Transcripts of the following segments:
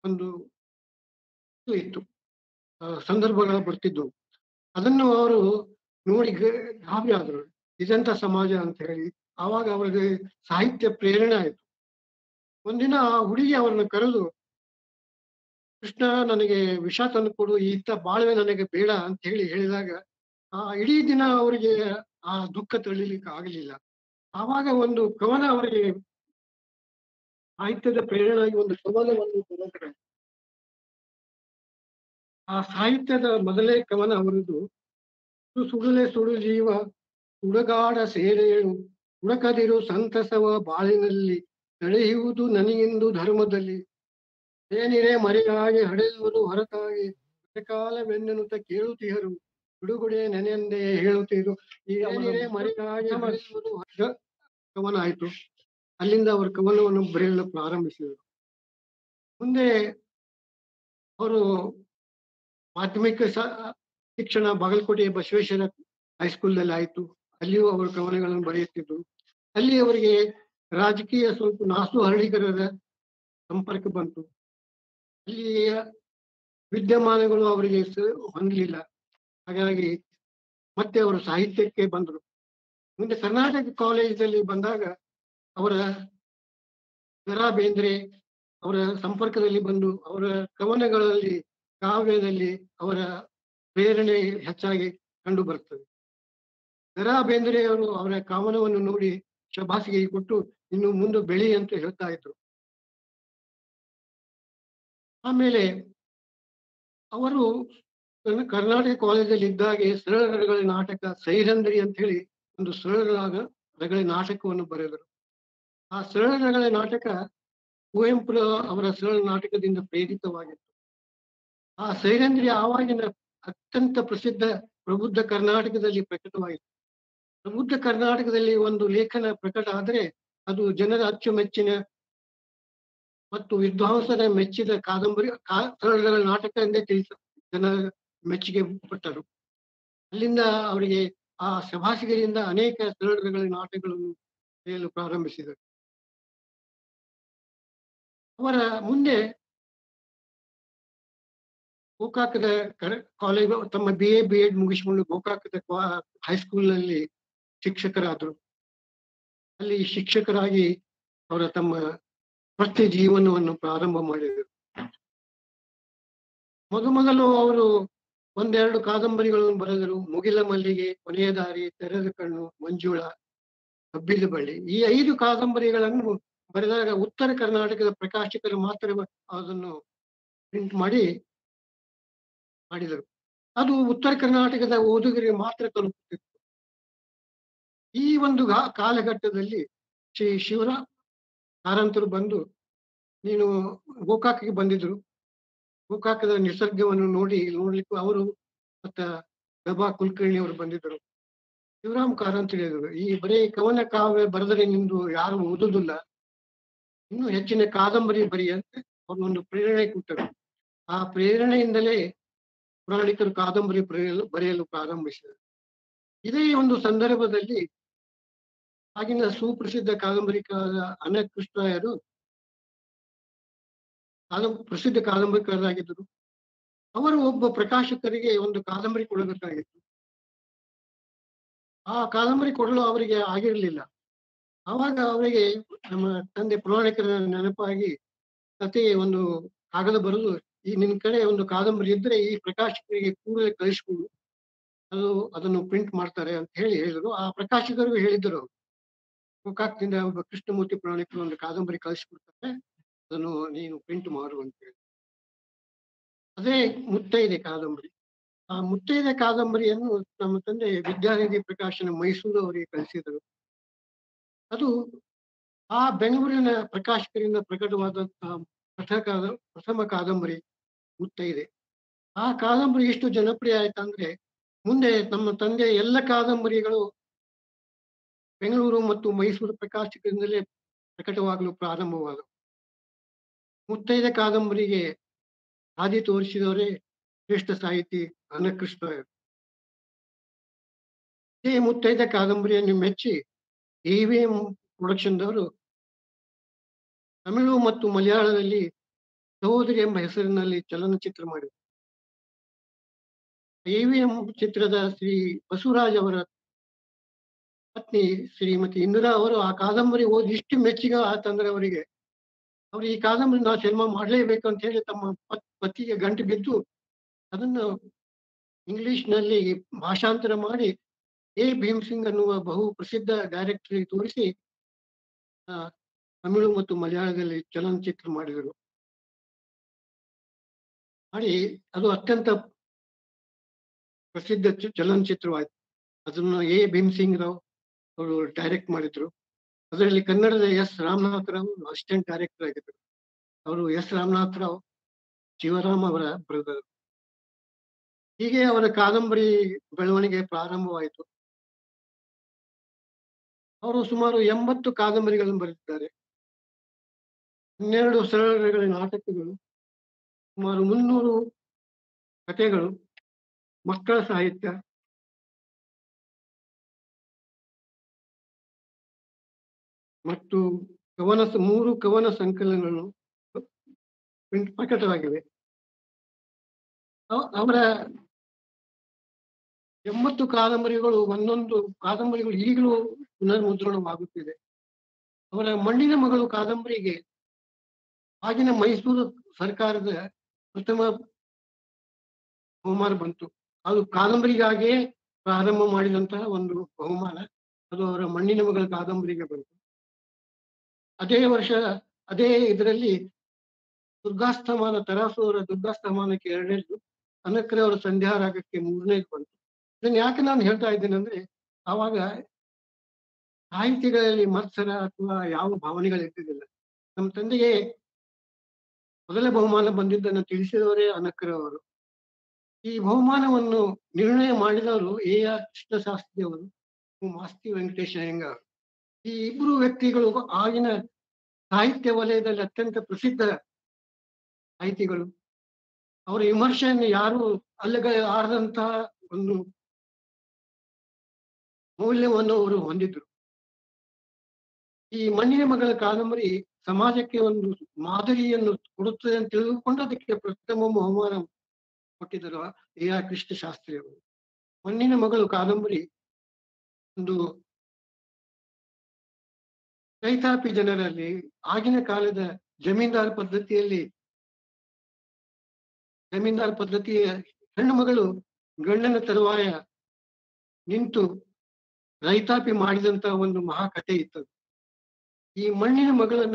ಒಂದು ಇದು ಇತ್ತು. ಸಂದರ್ಭಗಳು ಬರ್ತಿದ್ವು. ಅದನ್ನು ಅವರು ನೋಡಿ ಗಾಬರಿ ಆದ್ರು. ಇದೆಂತ ಸಮಾಜ ಅಂತ ಹೇಳಿ. ಆವಾಗ ಅವರಿಗೆ ಸಾಹಿತ್ಯ ಪ್ರೇರಣೆ ಆಯ್ತು. ಒಂದಿನ ಆ ಹುಡುಗಿ ಅವರನ್ನ ಕರೆದು, "ಕೃಷ್ಣ ನನಗೆ ವಿಷ ತಂದು ಕೊಡು, ಇಂಥ ಬಾಳ್ವೆ ನನಗೆ ಬೇಡ" ಅಂತ ಹೇಳಿದಾಗ, ಆ ಇಡೀ ದಿನ ಅವರಿಗೆ ಆ ದುಃಖ ತಡಿಲಿಕ್ಕೆ ಆಗಲಿಲ್ಲ. ಆವಾಗ ಒಂದು ಕವನ ಅವರಿಗೆ ಸಾಹಿತ್ಯದ ಪ್ರೇರಣೆಯಾಗಿ ಒಂದು ಕವನವನ್ನು ಬರೆದರು. ಆ ಸಾಹಿತ್ಯದ ಮೊದಲೇ ಕವನ ಅವರದ್ದು. ಸುಡುಲೆ ಸುಡು ಜೀವ ಸುಡಗಾಡ ಸೇರೇಳು ಹುಡಕದಿರು ಸಂತಸವ ಬಾಳಿನಲ್ಲಿ ನಡೆಯುವುದು ನನಗಿಂದು ಧರ್ಮದಲ್ಲಿ ಏನಿರೆ ಮರೆಯಾಗಿ ಹಡೆಯುವುದು ಹೊರತಾಗಿ ಕಾಲವೆನ್ನೆನುತ್ತ ಕೇಳುತ್ತೀಹರು ಬಿಡುಗಡೆ ನೆನೆಯಂದೇ ಹೇಳುತ್ತೀರು. ಈ ಏನಿರೆ ಮರೆಯಾಗಿ ಹಡೆಯುವುದು ಕವನ ಆಯ್ತು. ಅಲ್ಲಿಂದ ಅವರ ಕವನವನ್ನು ಬರೆಯಲು ಪ್ರಾರಂಭಿಸಿದರು. ಮುಂದೆ ಅವರು ಮಾಧ್ಯಮಿಕ ಶಿಕ್ಷಣ ಬಾಗಲಕೋಟೆಯ ಬಸವೇಶ್ವರ ಹೈಸ್ಕೂಲ್ನಲ್ಲಿ ಆಯಿತು. ಅಲ್ಲಿಯೂ ಅವರು ಕವನಗಳನ್ನು ಬರೆಯುತ್ತಿದ್ದರು. ಅಲ್ಲಿ ಅವರಿಗೆ ರಾಜಕೀಯ ಸ್ವಲ್ಪ ನಾಸು ಹಳ್ಳಿಗರದ ಸಂಪರ್ಕ ಬಂತು. ಅಲ್ಲಿಯ ವಿದ್ಯಮಾನಗಳು ಅವರಿಗೆ ಹೊಂದಲಿಲ್ಲ. ಹಾಗಾಗಿ ಮತ್ತೆ ಅವರು ಸಾಹಿತ್ಯಕ್ಕೆ ಬಂದರು. ಮುಂದೆ ಕರ್ನಾಟಕ ಕಾಲೇಜಿನಲ್ಲಿ ಬಂದಾಗ ಅವರ ದ.ರಾ. ಬೇಂದ್ರೆ ಅವರ ಸಂಪರ್ಕದಲ್ಲಿ ಬಂದು ಅವರ ಕವನಗಳಲ್ಲಿ, ಕಾವ್ಯದಲ್ಲಿ ಅವರ ಪ್ರೇರಣೆ ಹೆಚ್ಚಾಗಿ ಕಂಡು ಬರ್ತದೆ. ದ.ರಾ. ಬೇಂದ್ರೆಯವರು ಅವರ ಕವನವನ್ನು ನೋಡಿ ಶಬಾಸಿಗೆ ಕೊಟ್ಟು ಇನ್ನು ಮುಂದೆ ಬೆಳಿ ಅಂತ ಹೇಳ್ತಾ ಇದ್ರು. ಆಮೇಲೆ ಅವರು ಕರ್ನಾಟಕ ಕಾಲೇಜಲ್ಲಿ ಇದ್ದಾಗೆ ಸರಳ ರಗಳೆ ನಾಟಕ ಸೈರಂಧ್ರಿ ಅಂತ ಹೇಳಿ ಒಂದು ಸರಳ ರಗಳೆ ನಾಟಕವನ್ನು ಬರೆದರು. ಆ ಸರಳ ರಗಳೆ ನಾಟಕ ಕುವೆಂಪು ಅವರ ಸರಳ ನಾಟಕದಿಂದ ಪ್ರೇರಿತವಾಗಿತ್ತು. ಆ ಸೈರಂಧ್ರಿ ಆವಾಗಿನ ಅತ್ಯಂತ ಪ್ರಸಿದ್ಧ ಪ್ರಬುದ್ಧ ಕರ್ನಾಟಕದಲ್ಲಿ ಪ್ರಕಟವಾಯಿತು. ಪ್ರಬುದ್ಧ ಕರ್ನಾಟಕದಲ್ಲಿ ಒಂದು ಲೇಖನ ಪ್ರಕಟ ಆದರೆ ಅದು ಜನರ ಅಚ್ಚುಮೆಚ್ಚಿನ ಮತ್ತು ವಿದ್ವಾಂಸರ ಮೆಚ್ಚಿದ ಕಾದಂಬರಿ ಸರಳ ನಾಟಕ ಎಂದೇ ಜನ ಮೆಚ್ಚುಗೆ ಪಟ್ಟರು. ಅಲ್ಲಿಂದ ಅವರಿಗೆ ಆ ಶಭಾಷಿಗರಿಂದ ಅನೇಕ ಸರಳ ನಾಟಕಗಳನ್ನು ಬರೆಯಲು ಪ್ರಾರಂಭಿಸಿದರು. ಅವರ ಮುಂದೆ ಗೋಕಾಕದ ಕಾಲೇಜ್ ತಮ್ಮ BA BEd ಮುಗಿಸಿಕೊಂಡು ಗೋಕಾಕದ ಹೈಸ್ಕೂಲ್ನಲ್ಲಿ ಶಿಕ್ಷಕರಾದರು. ಅಲ್ಲಿ ಶಿಕ್ಷಕರಾಗಿ ಅವರ ತಮ್ಮ ವೃತ್ತಿ ಜೀವನವನ್ನು ಪ್ರಾರಂಭ ಮಾಡಿದರು. ಮೊದಲು ಅವರು ಒಂದೆರಡು ಕಾದಂಬರಿಗಳನ್ನು ಬರೆದರು. ಮುಗಿಲ ಮಲ್ಲಿಗೆ, ಕೊನೆಯ ದಾರಿ, ತೆರೆದ ಕಣ್ಣು, ಮಂಜುಳ, ಹಬ್ಬಿದ ಬಳ್ಳಿ. ಈ 5 ಕಾದಂಬರಿಗಳನ್ನು ಬರೆದಾಗ ಉತ್ತರ ಕರ್ನಾಟಕದ ಪ್ರಕಾಶಕರು ಮಾತ್ರ ಅದನ್ನು ಪ್ರಿಂಟ್ ಮಾಡಿದರು. ಅದು ಉತ್ತರ ಕರ್ನಾಟಕದ ಓದುಗರಿಗೆ ಮಾತ್ರ ತಲುಪುತ್ತಿತ್ತು. ಈ ಒಂದು ಕಾಲಘಟ್ಟದಲ್ಲಿ ಶ್ರೀ ಶಿವರಾಮ್ ಕಾರಂತರು ಬಂದು ನೀನು ಗೋಕಾಕಿಗೆ ಬಂದಿದ್ರು. ಗೋಕಾಕದ ನಿಸರ್ಗವನ್ನು ನೋಡ್ಲಿಕ್ಕೂ ಅವರು ಮತ್ತ ದ.ಬಾ. ಕುಲಕರ್ಣಿ ಅವರು ಬಂದಿದ್ದರು. ಶಿವರಾಮ್ ಕಾರಂತರು ಹೇಳಿದರು, ಈ ಬರೀ ಕವನ ಕಾವ್ಯ ಬರೆದರೆ ನಿಂದು ಯಾರು ಓದುದಿಲ್ಲ, ಇನ್ನೂ ಹೆಚ್ಚಿನ ಕಾದಂಬರಿ ಬರಿ ಅಂತ ಅವ್ರನ್ನೊಂದು ಪ್ರೇರಣೆ ಕೊಟ್ಟರು. ಆ ಪ್ರೇರಣೆಯಿಂದಲೇ ಪುರಾಣಿಕರು ಕಾದಂಬರಿ ಬರೆಯಲು ಪ್ರಾರಂಭಿಸಿದರು. ಇದೇ ಒಂದು ಸಂದರ್ಭದಲ್ಲಿ ಆಗಿನ ಸುಪ್ರಸಿದ್ಧ ಕಾದಂಬರಿಕಾರ ಅನಕೃಷ್ಣರಾಯರು ಪ್ರಸಿದ್ಧ ಕಾದಂಬರಿಕಾರರಾಗಿದ್ದರು. ಅವರು ಒಬ್ಬ ಪ್ರಕಾಶಕರಿಗೆ ಒಂದು ಕಾದಂಬರಿ ಕೊಡಬೇಕಾಗಿತ್ತು. ಆ ಕಾದಂಬರಿ ಕೊಡಲು ಅವರಿಗೆ ಆಗಿರಲಿಲ್ಲ. ಆವಾಗ ಅವರಿಗೆ ನಮ್ಮ ತಂದೆ ಪುರಾಣಿಕರ ನೆನಪಾಗಿ ಕತೆ ಒಂದು ಕಾಗದ ಬರೆದು, ಈ ನಿನ್ ಕಡೆ ಒಂದು ಕಾದಂಬರಿ ಇದ್ರೆ ಈ ಪ್ರಕಾಶಕರಿಗೆ ಕೂಡಲೇ ಕಳಿಸ್ಕೊಡು, ಅದನ್ನು ಪ್ರಿಂಟ್ ಮಾಡ್ತಾರೆ ಅಂತ ಹೇಳಿದರು. ಆ ಪ್ರಕಾಶಕರಿಗೂ ಹೇಳಿದ್ದರು, ಗೋಕಾಕದಿಂದ ಒಬ್ಬ ಕೃಷ್ಣಮೂರ್ತಿ ಪುರಾಣಿಕರು ಒಂದು ಕಾದಂಬರಿ ಕಳಿಸ್ಕೊಡ್ತಾರೆ, ಅದನ್ನು ನೀನು ಪ್ರಿಂಟ್ ಮಾಡು ಅಂತ ಹೇಳಿ. ಅದೇ ಮುತ್ತೈದೆ ಕಾದಂಬರಿ. ಆ ಮುತ್ತೈದೆ ಕಾದಂಬರಿಯನ್ನು ನಮ್ಮ ತಂದೆ ವಿದ್ಯಾನಿಧಿ ಪ್ರಕಾಶನ ಮೈಸೂರು ಅವರಿಗೆ ಕಳಿಸಿದರು. ಅದು ಆ ಬೆಂಗಳೂರಿನ ಪ್ರಕಾಶಕರಿಂದ ಪ್ರಕಟವಾದಂತಹ ಪ್ರಥಮ ಕಾದಂಬರಿ ಮುತ್ತೈದೆ. ಆ ಕಾದಂಬರಿ ಎಷ್ಟು ಜನಪ್ರಿಯ ಆಯ್ತಂದ್ರೆ ಮುಂದೆ ನಮ್ಮ ತಂದೆ ಎಲ್ಲ ಕಾದಂಬರಿಗಳು ಬೆಂಗಳೂರು ಮತ್ತು ಮೈಸೂರು ಪ್ರಕಾಶಕರಿಂದಲೇ ಪ್ರಕಟವಾಗಲು ಪ್ರಾರಂಭವಾದವು. ಮುತ್ತೈದೆ ಕಾದಂಬರಿಗೆ ಹಾದಿ ತೋರಿಸಿದವರೇ ಶ್ರೇಷ್ಠ ಸಾಹಿತಿ ಅನಕೃಷ್ಣರಾಯರು. ಈ ಮುತ್ತೈದೆ ಕಾದಂಬರಿಯನ್ನು ಮೆಚ್ಚಿ AVM ಪ್ರೊಡಕ್ಷನ್ದವರು ತಮಿಳು ಮತ್ತು ಮಲಯಾಳದಲ್ಲಿ ಸಹೋದರಿ ಎಂಬ ಹೆಸರಿನಲ್ಲಿ ಚಲನಚಿತ್ರ ಮಾಡಿದ್ರು. ಎವಿಎಂ ಚಿತ್ರದ ಶ್ರೀ ಬಸವರಾಜ್ ಅವರ ಪತ್ನಿ ಶ್ರೀಮತಿ ಇಂದಿರಾ ಅವರು ಆ ಕಾದಂಬರಿ ಓದಿ ಇಷ್ಟು ಮೆಚ್ಚುಗೆ ಆತಂದ್ರೆ ಅವರಿಗೆ, ಅವರು ಈ ಕಾದಂಬರಿ ನಾವು ಸಿನಿಮಾ ಮಾಡಲೇಬೇಕು ಅಂತ ಹೇಳಿ ತಮ್ಮ ಪತಿಗೆ ಗಂಟು ಬಿದ್ದು ಅದನ್ನು ಇಂಗ್ಲಿಷ್‌ನಲ್ಲಿ ಭಾಷಾಂತರ ಮಾಡಿ ಎ. ಭೀಮಸಿಂಗ್ ಅನ್ನುವ ಬಹು ಪ್ರಸಿದ್ಧ ಡೈರೆಕ್ಟರ್‌ಗೆ ತೋರಿಸಿ ತಮಿಳು ಮತ್ತು ಮಲಯಾಳದಲ್ಲಿ ಚಲನಚಿತ್ರ ಮಾಡಿದರು. ಮಾಡಿ ಅದು ಅತ್ಯಂತ ಪ್ರಸಿದ್ಧ ಚಲನಚಿತ್ರವಾಯಿತು. ಅದನ್ನು ಎ. ಭೀಮಸಿಂಗ್ ರಾವ್ ಅವರು ಡೈರೆಕ್ಟ್ ಮಾಡಿದ್ರು. ಅದರಲ್ಲಿ ಕನ್ನಡದ S. Ramanatha Rao assistant director ಆಗಿದ್ದರು. ಅವರು ಎಸ್. ರಾಮನಾಥ ರಾವ್ ಶಿವರಾಮ್ ಅವರ ಬ್ರದರ್. ಹೀಗೆ ಅವರ ಕಾದಂಬರಿ ಬೆಳವಣಿಗೆ ಪ್ರಾರಂಭವಾಯಿತು. ಅವರು ಸುಮಾರು 80 ಕಾದಂಬರಿಗಳನ್ನು ಬರೆದಿದ್ದಾರೆ. 12 ಸರಳಗಳ ನಾಟಕಗಳು, ಸುಮಾರು 300 ಕಥೆಗಳು, ಮಕ್ಕಳ ಸಾಹಿತ್ಯ, ಮತ್ತು 3 ಕವನ ಸಂಕಲನಗಳು ಪ್ರಕಟವಾಗಿವೆ. ಅವರ 80 ಕಾದಂಬರಿಗಳು, ಒಂದೊಂದು ಕಾದಂಬರಿಗಳು ಈಗಲೂ ಪುನರ್ಮುದ್ರಣವಾಗುತ್ತಿದೆ. ಅವರ ಮಣ್ಣಿನ ಮಗಳು ಕಾದಂಬರಿಗೆ ಆಗಿನ ಮೈಸೂರು ಸರ್ಕಾರದ ಪ್ರಥಮ ಬಹುಮಾನ ಬಂತು. ಅದು ಕಾದಂಬರಿಗಾಗಿಯೇ ಪ್ರಾರಂಭ ಮಾಡಿದಂತಹ ಒಂದು ಬಹುಮಾನ. ಅದು ಅವರ ಮಣ್ಣಿನ ಮಗಳ ಕಾದಂಬರಿಗೆ ಬಂತು. ಅದೇ ವರ್ಷ ಅದೇ ಇದರಲ್ಲಿ ದುರ್ಗಾಸ್ತಮಾನ, ತರಾಸು ಅವರ ದುರ್ಗಾಸ್ತಮಾನಕ್ಕೆ 2ನೇದು, ಅನಕ್ರೆ ಅವರ ಸಂಧ್ಯಾರಾಗಕ್ಕೆ 3ನೇದು ಬಂತು. ಇದನ್ನ ಯಾಕೆ ನಾನು ಹೇಳ್ತಾ ಇದ್ದೇನೆ ಅಂದ್ರೆ, ಆವಾಗ ಸಾಹಿತ್ಯಗಳಲ್ಲಿ ಮತ್ಸರ ಅಥವಾ ಯಾವ ಭಾವನೆಗಳಿರ್ತಿರ್ಲಿಲ್ಲ. ನಮ್ಮ ತಂದೆಗೆ ಮೊದಲ ಬಹುಮಾನ ಬಂದಿದ್ದನ್ನು ತಿಳಿಸಿದವರೇ ಅನಕ್ರೆ ಅವರು. ಈ ಬಹುಮಾನವನ್ನು ನಿರ್ಣಯ ಮಾಡಿದವರು ಎ.ಆರ್. ಕೃಷ್ಣಶಾಸ್ತ್ರಿ ಅವರು, ಮಾಸ್ತಿ ವೆಂಕಟೇಶ ಅಯ್ಯಂಗಾರ್. ಈ ಇಬ್ರು ವ್ಯಕ್ತಿಗಳು ಆಗಿನ ಸಾಹಿತ್ಯ ವಲಯದಲ್ಲಿ ಅತ್ಯಂತ ಪ್ರಸಿದ್ಧ ಸಾಹಿತಿಗಳು. ಅವರ ವಿಮರ್ಶೆಯನ್ನು ಯಾರು ಅಲ್ಲಗಳೆಯಲಾರದಂತಹ ಒಂದು ಮೌಲ್ಯವನ್ನು ಅವರು ಹೊಂದಿದ್ರು. ಈ ಮಣ್ಣಿನ ಮಗಳ ಕಾದಂಬರಿ ಸಮಾಜಕ್ಕೆ ಒಂದು ಮಾದರಿಯನ್ನು ಕೊಡುತ್ತದೆ ಅಂತ ತಿಳಿದುಕೊಂಡು ಅದಕ್ಕೆ ಪ್ರಥಮ ಬಹುಮಾನ ಕೊಟ್ಟಿದ್ದರು ಎ.ಆರ್. ಕೃಷ್ಣಶಾಸ್ತ್ರಿ ಅವರು. ಮಣ್ಣಿನ ಮಗಳು ಕಾದಂಬರಿ ಒಂದು ರೈತಾಪಿ ಜನರಲ್ಲಿ ಆಗಿನ ಕಾಲದ ಜಮೀನ್ದಾರ್ ಪದ್ಧತಿಯ ಹೆಣ್ಣು ಮಗಳು ಗಂಡನ ತರುವಾಯ ನಿಂತು ರೈತಾಪಿ ಮಾಡಿದಂತ ಒಂದು ಮಹಾಕಥೆ ಇತ್ತು. ಈ ಮಣ್ಣಿನ ಮಗಳನ್ನ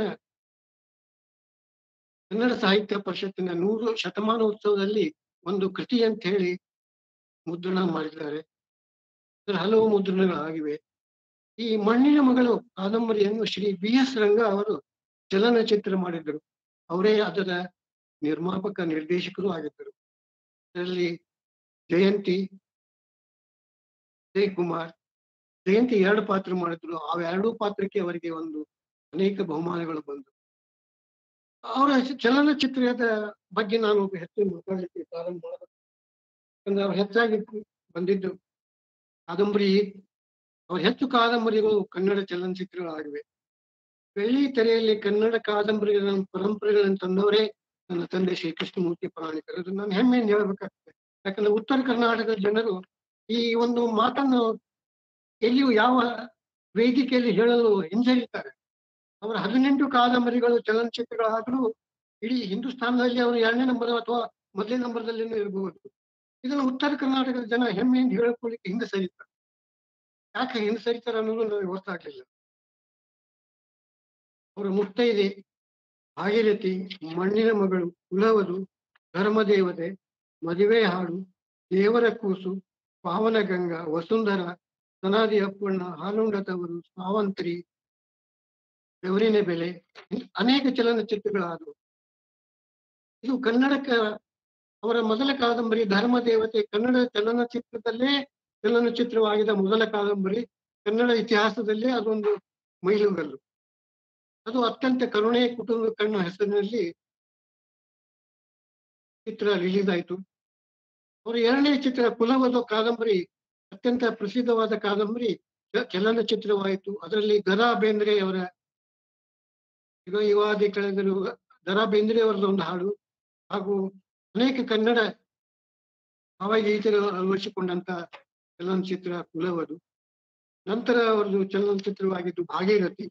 ಕನ್ನಡ ಸಾಹಿತ್ಯ ಪರಿಷತ್ತಿನ 100 ಶತಮಾನೋತ್ಸವದಲ್ಲಿ ಒಂದು ಕೃತಿ ಅಂತ ಹೇಳಿ ಮುದ್ರಣ ಮಾಡಿದ್ದಾರೆ. ಅದರ ಹಲವು ಮುದ್ರಣಗಳಾಗಿವೆ. ಈ ಮಣ್ಣಿನ ಮಗಳು ಕಾದಂಬರಿಯನ್ನು ಶ್ರೀ ಬಿ.ಎಸ್. ರಂಗ ಅವರು ಚಲನಚಿತ್ರ ಮಾಡಿದ್ದರು. ಅವರೇ ಅದರ ನಿರ್ಮಾಪಕ ನಿರ್ದೇಶಕರು ಆಗಿದ್ದರು. ಇದರಲ್ಲಿ ಜಯಂತಿ, ಜಯಕುಮಾರ್, ಜಯಂತಿ 2 ಪಾತ್ರ ಮಾಡಿದ್ರು. ಆ 2 ಪಾತ್ರಕ್ಕೆ ಅವರಿಗೆ ಅನೇಕ ಬಹುಮಾನಗಳು ಬಂದವು. ಅವರ ಚಲನಚಿತ್ರದ ಬಗ್ಗೆ ನಾನು ಹೆಚ್ಚು ಮಾತಾಡಲಿಕ್ಕೆ ಪ್ರಾರಂಭ ಮಾಡಬೇಕು. ಯಾಕಂದ್ರೆ ಅವ್ರು ಹೆಚ್ಚಾಗಿ ಬಂದಿದ್ದು ಕಾದಂಬರಿ, ಅವ್ರ ಹೆಚ್ಚು ಕಾದಂಬರಿಗಳು ಕನ್ನಡ ಚಲನಚಿತ್ರಗಳಾಗಿವೆ. ಬೆಳ್ಳಿ ತೆರೆಯಲ್ಲಿ ಕನ್ನಡ ಕಾದಂಬರಿಗಳ ಪರಂಪರೆಗಳನ್ನು ತಂದವರೇ ನನ್ನ ತಂದೆ ಶ್ರೀ ಕೃಷ್ಣಮೂರ್ತಿ ಪುರಾಣಿಕರು. ಅದು ನಾನು ಹೆಮ್ಮೆಯಿಂದ ಹೇಳ್ಬೇಕಾಗ್ತದೆ. ಯಾಕಂದ್ರೆ ಉತ್ತರ ಕರ್ನಾಟಕದ ಜನರು ಈ ಒಂದು ಮಾತನ್ನು ಎಲ್ಲಿಯೂ ಯಾವ ವೇದಿಕೆಯಲ್ಲಿ ಹೇಳಲು ಹಿಂಜರಿತಾರೆ. ಅವರ 18 ಕಾದಂಬರಿಗಳು ಚಲನಚಿತ್ರಗಳಾದರೂ ಇಡೀ ಹಿಂದೂಸ್ಥಾನದಲ್ಲಿ ಅವರು 2ನೇ ನಂಬರ್ ಅಥವಾ ಮೊದಲನೇ ನಂಬರ್ದಲ್ಲಿನೂ ಇರಬಹುದು. ಇದನ್ನು ಉತ್ತರ ಕರ್ನಾಟಕದ ಜನ ಹೆಮ್ಮೆಯಿಂದ ಹೇಳಿಕೊಳ್ಳಿಕ್ಕೆ ಹಿಂದೆ ಸರಿತಾರೆ. ಯಾಕೆ ಹಿಂದೆ ಸರಿತಾರೆ ಅನ್ನೋದು ನನಗೆ ಗೊತ್ತಾಗ್ಲಿಲ್ಲ. ಅವರ ಮುತ್ತೈದೆ, ಭಾಗೀರಥಿ, ಮಣ್ಣಿನ ಮಗಳು, ಕುಲವಧು, ಧರ್ಮದೇವತೆ, ಮದುವೆ ಹಾಡು, ದೇವರ ಕೂಸು, ಪಾವನಗಂಗಾ, ವಸುಂಧರ, ಸನಾದಿ ಅಪ್ಪಣ್ಣ, ಹಾಲುಂಡ ತವರು, ಸಾವಂತ್ರಿ, ಬೆವರಿನ ಬೆಲೆ, ಅನೇಕ ಚಲನಚಿತ್ರಗಳಾದವು. ಇದು ಕನ್ನಡಕ್ಕೆ ಅವರ ಮೊದಲ ಕಾದಂಬರಿ ಧರ್ಮದೇವತೆ ಕನ್ನಡ ಚಲನಚಿತ್ರವಾಗಿದ್ದ ಮೊದಲ ಕಾದಂಬರಿ. ಕನ್ನಡ ಇತಿಹಾಸದಲ್ಲೇ ಅದೊಂದು ಮೈಲುಗಲ್ಲು. ಅದು ಅತ್ಯಂತ ಕರುಣೆ ಕುಟುಂಬಕ್ಕನ್ನೋ ಹೆಸರಿನಲ್ಲಿ ಚಿತ್ರ ರಿಲೀಸ್ ಆಯಿತು. ಅವರ 2ನೇ ಚಿತ್ರ ಕುಲವಧು ಕಾದಂಬರಿ ಅತ್ಯಂತ ಪ್ರಸಿದ್ಧವಾದ ಕಾದಂಬರಿ ಚಲನಚಿತ್ರವಾಯಿತು. ಅದರಲ್ಲಿ ದ.ರಾ. ಬೇಂದ್ರೆ ಅವರ ಯುಗ ಯುಗಾದಿ ಕಳೆದರು ಬೇಂದ್ರೆ ಅವರದ್ದು ಒಂದು ಹಾಡು ಹಾಗೂ ಅನೇಕ ಕನ್ನಡ ಭಾವಗೀತೆಗಳು ಅಳವಡಿಸಿಕೊಂಡಂತ ಚಲನಚಿತ್ರ ಕುಲವದು. ನಂತರ ಅವರದು ಚಲನಚಿತ್ರವಾಗಿದ್ದು ಭಾಗೀರಥಿ.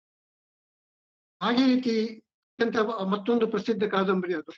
ಭಾಗೀರಥಿ ಅತ್ಯಂತ ಮತ್ತೊಂದು ಪ್ರಸಿದ್ಧ ಕಾದಂಬರಿ ಅದು.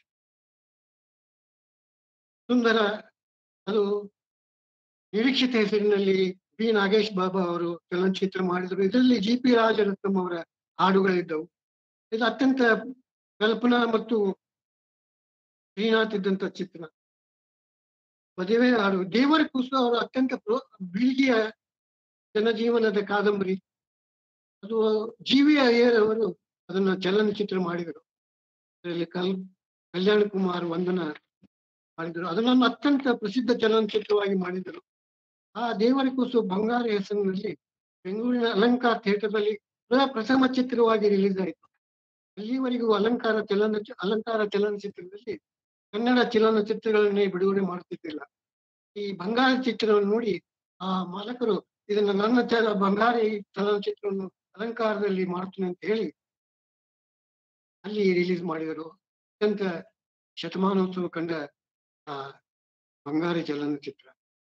ಸುಂದರ ಅದು ನಿರೀಕ್ಷಿತ ಹೆಸರಿನಲ್ಲಿ ಬಿ ನಾಗೇಶ್ ಬಾಬಾ ಅವರು ಚಲನಚಿತ್ರ ಮಾಡಿದರು. ಇದರಲ್ಲಿ ಜಿ.ಪಿ. ರಾಜರತ್ನಂ ಅವರ ಹಾಡುಗಳಿದ್ದವು. ಇದು ಅತ್ಯಂತ ಕಲ್ಪನಾ ಮತ್ತು ಶ್ರೀನಾಥ್ ಇದ್ದಂತ ಚಿತ್ರ. ಮದುವೆ ಹಾಡು ದೇವರ ಕೂಸು ಅವರು ಅತ್ಯಂತ ಬೀಳಿಗೆಯ ಜನಜೀವನದ ಕಾದಂಬರಿ. ಅದು ಜಿ.ವಿ. ಅಯ್ಯರ್ ಅವರು ಅದನ್ನ ಚಲನಚಿತ್ರ ಮಾಡಿದರು. ಅದರಲ್ಲಿ ಕಲ್ಯಾಣ್ ಕುಮಾರ್ ವಂದನ ಮಾಡಿದರು. ಅದನ್ನು ಅತ್ಯಂತ ಪ್ರಸಿದ್ಧ ಚಲನಚಿತ್ರವಾಗಿ ಮಾಡಿದರು. ಆ ದೇವರ ಕೂಸು ಬಂಗಾರ ಹೆಸರಿನಲ್ಲಿ ಬೆಂಗಳೂರಿನ ಅಲಂಕಾರ ಥಿಯೇಟರ್ನಲ್ಲಿ ಪ್ರಥಮ ಚಿತ್ರವಾಗಿ ರಿಲೀಸ್ ಆಯಿತು. ಅಲ್ಲಿವರೆಗೂ ಅಲಂಕಾರ ಚಲನಚಿತ್ರದಲ್ಲಿ ಕನ್ನಡ ಚಲನಚಿತ್ರಗಳನ್ನೇ ಬಿಡುಗಡೆ ಮಾಡುತ್ತಿದ್ದಿಲ್ಲ. ಈ ಬಂಗಾರ ಚಿತ್ರವನ್ನು ನೋಡಿ ಆ ಮಾಲಕರು ಇದನ್ನ ನನ್ನ ಬಂಗಾರಿ ಚಲನಚಿತ್ರವನ್ನು ಅಲಂಕಾರದಲ್ಲಿ ಮಾಡ್ತೀನಿ ಅಂತ ಹೇಳಿ ಅಲ್ಲಿ ರಿಲೀಸ್ ಮಾಡಿದರು. ಅತ್ಯಂತ ಶತಮಾನೋತ್ಸವ ಕಂಡ ಆ ಬಂಗಾರಿ ಚಲನಚಿತ್ರ.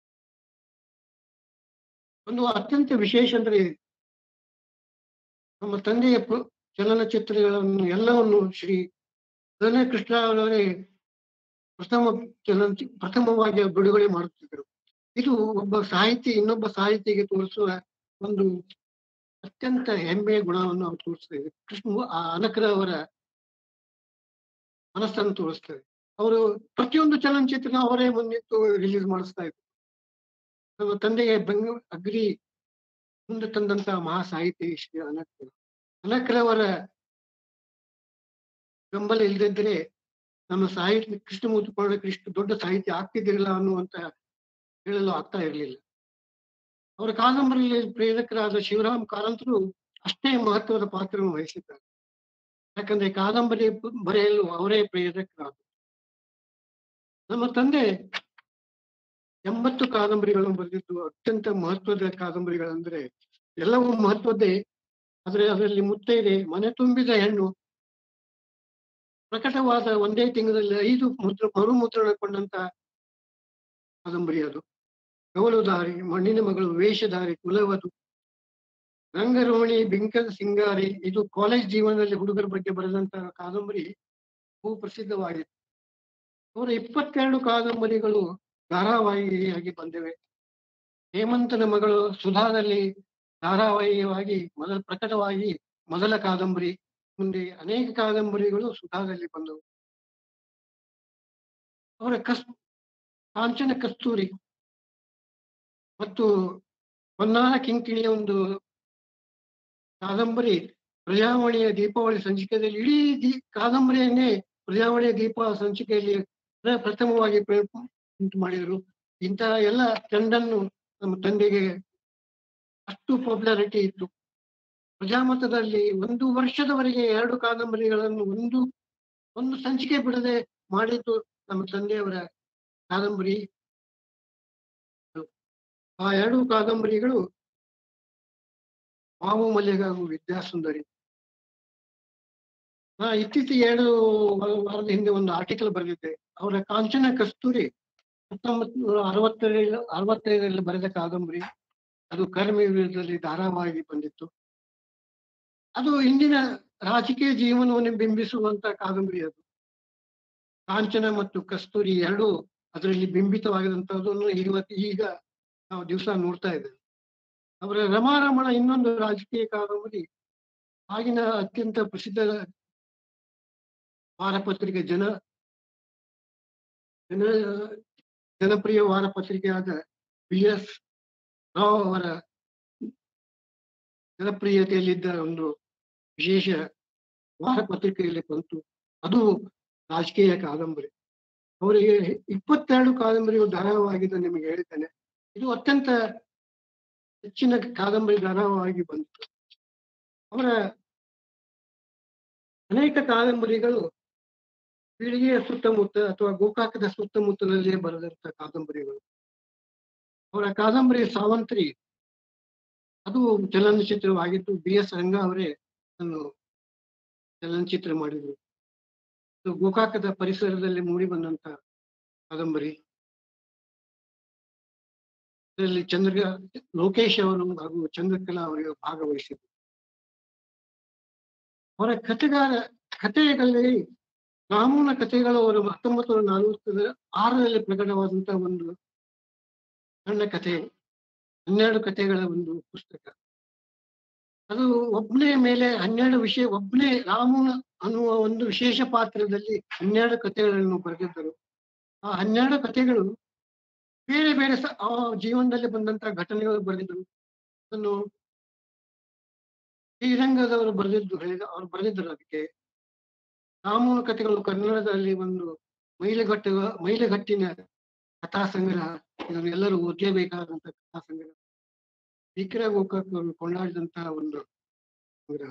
ಒಂದು ಅತ್ಯಂತ ವಿಶೇಷ ಅಂದ್ರೆ ನಮ್ಮ ತಂದೆಯ ಚಲನಚಿತ್ರಗಳನ್ನು ಎಲ್ಲವನ್ನು ಶ್ರೀ ಕೃಷ್ಣ ಅವರೇ ಪ್ರಥಮವಾಗಿ ಬಿಡುಗಡೆ ಮಾಡುತ್ತಿದ್ದರು. ಇದು ಒಬ್ಬ ಸಾಹಿತಿ ಇನ್ನೊಬ್ಬ ಸಾಹಿತಿಗೆ ತೋರಿಸುವ ಒಂದು ಅತ್ಯಂತ ಹೆಮ್ಮೆಯ ಗುಣವನ್ನು ಅವರು ತೋರಿಸ್ತೇವೆ. ಆ ಅನಕರ ಅವರ ಮನಸ್ಸನ್ನು ತೋರಿಸ್ತೇವೆ. ಅವರು ಪ್ರತಿಯೊಂದು ಚಲನಚಿತ್ರ ಅವರೇ ಮುಂದಿಟ್ಟು ರಿಲೀಸ್ ಮಾಡಿಸ್ತಾ ಇದ್ರು. ನಮ್ಮ ತಂದೆಗೆ ಅಗ್ರಿ ಮುಂದೆ ತಂದಂತ ಮಹಾ ಸಾಹಿತಿ ಶ್ರೀ ಅನಕರವರ ಬೆಂಬಲ ಇಲ್ಲದಿದ್ದರೆ ನಮ್ಮ ಸಾಹಿತ್ಯ ಕೃಷ್ಣಮೂರ್ತಿ ಇಷ್ಟು ದೊಡ್ಡ ಸಾಹಿತ್ಯ ಆಗ್ತಿದ್ದಿರಲಿಲ್ಲ ಅನ್ನುವಂತ ಹೇಳಲು ಆಗ್ತಾ ಇರಲಿಲ್ಲ. ಅವರ ಕಾದಂಬರಿಯಲ್ಲಿ ಪ್ರೇರಕರಾದ ಶಿವರಾಮ್ ಕಾರಂತರು ಅಷ್ಟೇ ಮಹತ್ವದ ಪಾತ್ರವನ್ನು ವಹಿಸಿದ್ದಾರೆ. ಯಾಕಂದ್ರೆ ಕಾದಂಬರಿ ಬರೆಯಲು ಅವರೇ ಪ್ರೇರಕರಾದರು. ನಮ್ಮ ತಂದೆ 80 ಕಾದಂಬರಿಗಳನ್ನು ಬರೆದಿದ್ದು. ಅತ್ಯಂತ ಮಹತ್ವದ ಕಾದಂಬರಿಗಳಂದ್ರೆ ಎಲ್ಲವೂ ಮಹತ್ವದ್ದೇ. ಆದ್ರೆ ಅದರಲ್ಲಿ ಮುತ್ತೈದೆ, ಮನೆ ತುಂಬಿದ ಹೆಣ್ಣು ಪ್ರಕಟವಾದ ಒಂದೇ ತಿಂಗಳಲ್ಲಿ 5 ಮರುಮುದ್ರಣಗೊಂಡಂತ ಕಾದಂಬರಿ ಅದು. ಕವಲುದಾರಿ, ಮಣ್ಣಿನ ಮಗಳು, ವೇಷಧಾರಿ, ಕುಲವಧು, ರಂಗರೋಹಿಣಿ, ಬಿಂಕದ ಸಿಂಗಾರಿ. ಇದು ಕಾಲೇಜ್ ಜೀವನದಲ್ಲಿ ಹುಡುಗರ ಬಗ್ಗೆ ಬರೆದಂತ ಕಾದಂಬರಿ ಬಹು ಪ್ರಸಿದ್ಧವಾಗಿತ್ತು. ಅವರ 22 ಕಾದಂಬರಿಗಳು ಧಾರಾವಾಹಿಯಾಗಿ ಬಂದಿವೆ. ಹೇಮಂತನ ಮಗಳು ಸುಧಾದಲ್ಲಿ ಧಾರಾವಾಹಿಯಾಗಿ ಪ್ರಕಟವಾಗಿ ಮೊದಲ ಕಾದಂಬರಿ. ಮುಂದೆ ಅನೇಕ ಕಾದಂಬರಿಗಳು ಸುಧಾದಲ್ಲಿ ಬಂದವು. ಅವರ ಕಾಂಚನ ಕಸ್ತೂರಿ ಮತ್ತು ಹೊನ್ನಾರ ಕಿಂಕಿಣಿಯ ಒಂದು ಕಾದಂಬರಿ ಪ್ರಜಾವಾಣಿಯ ದೀಪಾವಳಿ ಸಂಚಿಕೆಯಲ್ಲಿ ಇಡೀ ಕಾದಂಬರಿಯನ್ನೇ ಪ್ರಜಾವಾಣಿಯ ದೀಪ ಸಂಚಿಕೆಯಲ್ಲಿ ಪ್ರಥಮವಾಗಿ ಉಂಟು ಮಾಡಿದರು. ಇಂತಹ ಎಲ್ಲ ಟ್ರೆಂಡನ್ನು ನಮ್ಮ ತಂದೆಗೆ ಅಷ್ಟು ಪಾಪ್ಯುಲಾರಿಟಿ ಇತ್ತು. ಪ್ರಜಾಮತದಲ್ಲಿ 1 ವರ್ಷದವರೆಗೆ 2 ಕಾದಂಬರಿಗಳನ್ನು ಒಂದು ಸಂಚಿಕೆ ಬಿಡದೆ ಮಾಡಿದ್ದು ನಮ್ಮ ತಂದೆಯವರ ಕಾದಂಬರಿ. ಆ 2 ಕಾದಂಬರಿಗಳು ಮಾವು ಮಲ್ಲಿಗೆ ವಿದ್ಯಾಸುಂದರಿ. ಇತ್ತೀಚೆಗೆ 2 ವಾರದ ಹಿಂದೆ ಒಂದು ಆರ್ಟಿಕಲ್ ಬರೆದಿದ್ದೆ. ಅವರ ಕಾಂಚನ ಕಸ್ತೂರಿ 1965ರಲ್ಲಿ ಬರೆದ ಕಾದಂಬರಿ. ಅದು ಕರ್ಮಯುಗದಲ್ಲಿ ಧಾರಾವಾಹಿಯಾಗಿ ಬಂದಿತ್ತು. ಅದು ಇಂದಿನ ರಾಜಕೀಯ ಜೀವನವನ್ನು ಬಿಂಬಿಸುವಂತ ಕಾದಂಬರಿ ಅದು. ಕಾಂಚನ ಮತ್ತು ಕಸ್ತೂರಿ 2 ಅದರಲ್ಲಿ ಬಿಂಬಿತವಾಗಿದಂತಹದನ್ನು ಈಗ ನಾವು ದಿವಸ ನೋಡ್ತಾ ಇದ್ದೇವೆ. ಅವರ ರಮಾರಮಣ ಇನ್ನೊಂದು ರಾಜಕೀಯ ಕಾದಂಬರಿ. ಆಗಿನ ಅತ್ಯಂತ ಪ್ರಸಿದ್ಧ ವಾರಪತ್ರಿಕೆ ಜನಪ್ರಿಯ ವಾರಪತ್ರಿಕೆಯಾದ BS ರಾವ್ ಅವರ ಜನಪ್ರಿಯತೆಯಲ್ಲಿದ್ದ ಒಂದು ವಿಶೇಷ ವಾರಪತ್ರಿಕೆಯಲ್ಲಿ ಬಂತು. ಅದು ರಾಜಕೀಯ ಕಾದಂಬರಿ. ಅವರಿಗೆ 22 ಕಾದಂಬರಿಗಳು ಧಾರಾವಾಹಿಯಾಗಿದ್ದು ನಿಮಗೆ ಹೇಳಿದ್ದೇನೆ. ಇದು ಅತ್ಯಂತ ಹೆಚ್ಚಿನ ಕಾದಂಬರಿ ಧಾರಾವಾಹಿಯಾಗಿ ಬಂತು. ಅವರ ಅನೇಕ ಕಾದಂಬರಿಗಳು ಪೀಳಿಗೆಯ ಸುತ್ತಮುತ್ತ ಅಥವಾ ಗೋಕಾಕದ ಸುತ್ತಮುತ್ತಲಲ್ಲೇ ಬರೆದಂತ ಕಾದಂಬರಿಗಳು. ಅವರ ಕಾದಂಬರಿ ಸಾವಂತ್ರಿ ಅದು ಚಲನಚಿತ್ರವಾಗಿದ್ದು BS ರಂಗ ಅವರೇ ಅದನ್ನು ಚಲನಚಿತ್ರ ಮಾಡಿದರು. ಗೋಕಾಕದ ಪರಿಸರದಲ್ಲಿ ಮೂಡಿ ಬಂದಂತ ಕಾದಂಬರಿ. ಇದರಲ್ಲಿ ಲೋಕೇಶ್ ಅವರು ಹಾಗೂ ಚಂದ್ರಕಲಾ ಅವರು ಭಾಗವಹಿಸಿದ್ರು. ಅವರ ಕಥೆಗಳಲ್ಲಿ ರಾಮನ ಕಥೆಗಳು ಅವರು 1946ರಲ್ಲಿ ಪ್ರಕಟವಾದಂತಹ ಒಂದು ಸಣ್ಣ ಕಥೆ, 12 ಕಥೆಗಳ ಒಂದು ಪುಸ್ತಕ. ಅದು ಒಬ್ಬನೇ ಮೇಲೆ 12 ವಿಷಯ, ಒಬ್ಬನೇ ರಾಮನ ಅನ್ನುವ ಒಂದು ವಿಶೇಷ ಪಾತ್ರದಲ್ಲಿ 12 ಕಥೆಗಳನ್ನು ಬರೆದಿದ್ದರು. ಆ 12 ಕಥೆಗಳು ಬೇರೆ ಬೇರೆ ಆ ಜೀವನದಲ್ಲಿ ಬಂದಂತಹ ಘಟನೆಗಳು ಬರೆದಿದ್ದರು. ಅದನ್ನು ಶ್ರೀರಂಗದವರು ಅವ್ರು ಬರೆದಿದ್ದರು. ಅದಕ್ಕೆ ರಾಮನ ಕಥೆಗಳು ಕನ್ನಡದಲ್ಲಿ ಒಂದು ಮೈಲಿಗಟ್ಟಿನ ಕಥಾ ಸಂಗ್ರಹ. ಇದನ್ನು ಎಲ್ಲರೂ ಓದಲೇಬೇಕಾದಂತಹ ಕಥಾ ಸಂಗ್ರಹ. ವಿಕ್ರ ಗೋಕಾಕ್ ಅವರು ಕೊಂಡಾಡಿದಂತಹ ಒಂದು ಸಂಗ್ರಹ.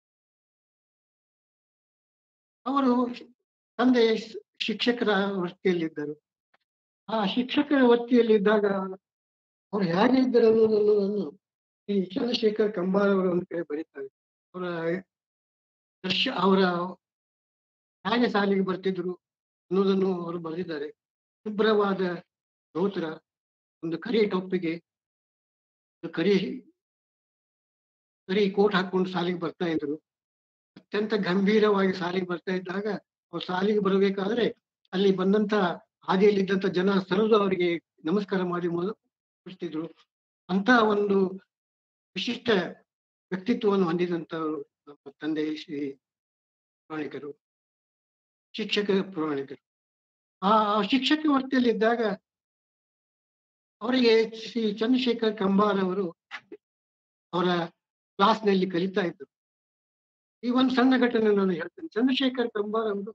ಅವರು ತಂದೆ ಶಿಕ್ಷಕರ ವೃತ್ತಿಯಲ್ಲಿದ್ದರು. ಆ ಶಿಕ್ಷಕರ ವೃತ್ತಿಯಲ್ಲಿದ್ದಾಗ ಅವ್ರು ಹೇಗೆ ಇದ್ದರು ಅನ್ನೋದನ್ನು ಈ ಚಂದ್ರಶೇಖರ್ ಕಂಬಾರ್ ಅವರು ಒಂದು ಕಡೆ ಬರೀತಾರೆ. ಅವರ ಅವರ ಹೇಗೆ ಸಾಲಿಗೆ ಬರ್ತಿದ್ರು ಅನ್ನೋದನ್ನು ಅವರು ಬರೆದಿದ್ದಾರೆ. ಶುಭ್ರವಾದ ಧೋತ್ರ, ಒಂದು ಕರಿ ಟೊಪ್ಪಿಗೆ, ಒಂದು ಕರಿ ಕೋಟ್ ಹಾಕೊಂಡು ಸಾಲಿಗೆ ಬರ್ತಾ ಇದ್ರು. ಅತ್ಯಂತ ಗಂಭೀರವಾಗಿ ಸಾಲಿಗೆ ಬರ್ತಾ ಇದ್ದಾಗ ಅವ್ರು ಸಾಲಿಗೆ ಬರಬೇಕಾದ್ರೆ ಅಲ್ಲಿ ಬಂದಂತ ಹಾದಿಯಲ್ಲಿದ್ದಂತ ಜನ ಸರಿದು ಅವರಿಗೆ ನಮಸ್ಕಾರ ಮಾಡಿ ಬಿಡ್ತಿದ್ರು. ಅಂತ ಒಂದು ವಿಶಿಷ್ಟ ವ್ಯಕ್ತಿತ್ವವನ್ನು ಹೊಂದಿದಂತವರು ನಮ್ಮ ತಂದೆ ಶ್ರೀ ಪುರಾಣಿಕರು, ಶಿಕ್ಷಕ ಪುರಾಣಿಕರು. ಆ ಶಿಕ್ಷಕ ವೃತ್ತಿಯಲ್ಲಿದ್ದಾಗ ಅವರಿಗೆ ಶ್ರೀ ಚಂದ್ರಶೇಖರ್ ಕಂಬಾರ್ ಅವರು ಅವರ ಕ್ಲಾಸ್ನಲ್ಲಿ ಕಲಿತಾ ಇದ್ರು. ಈ ಒಂದು ಸಣ್ಣ ಘಟನೆ ನಾನು ಹೇಳ್ತೇನೆ. ಚಂದ್ರಶೇಖರ್ ಕಂಬಾರ್ ಅವರು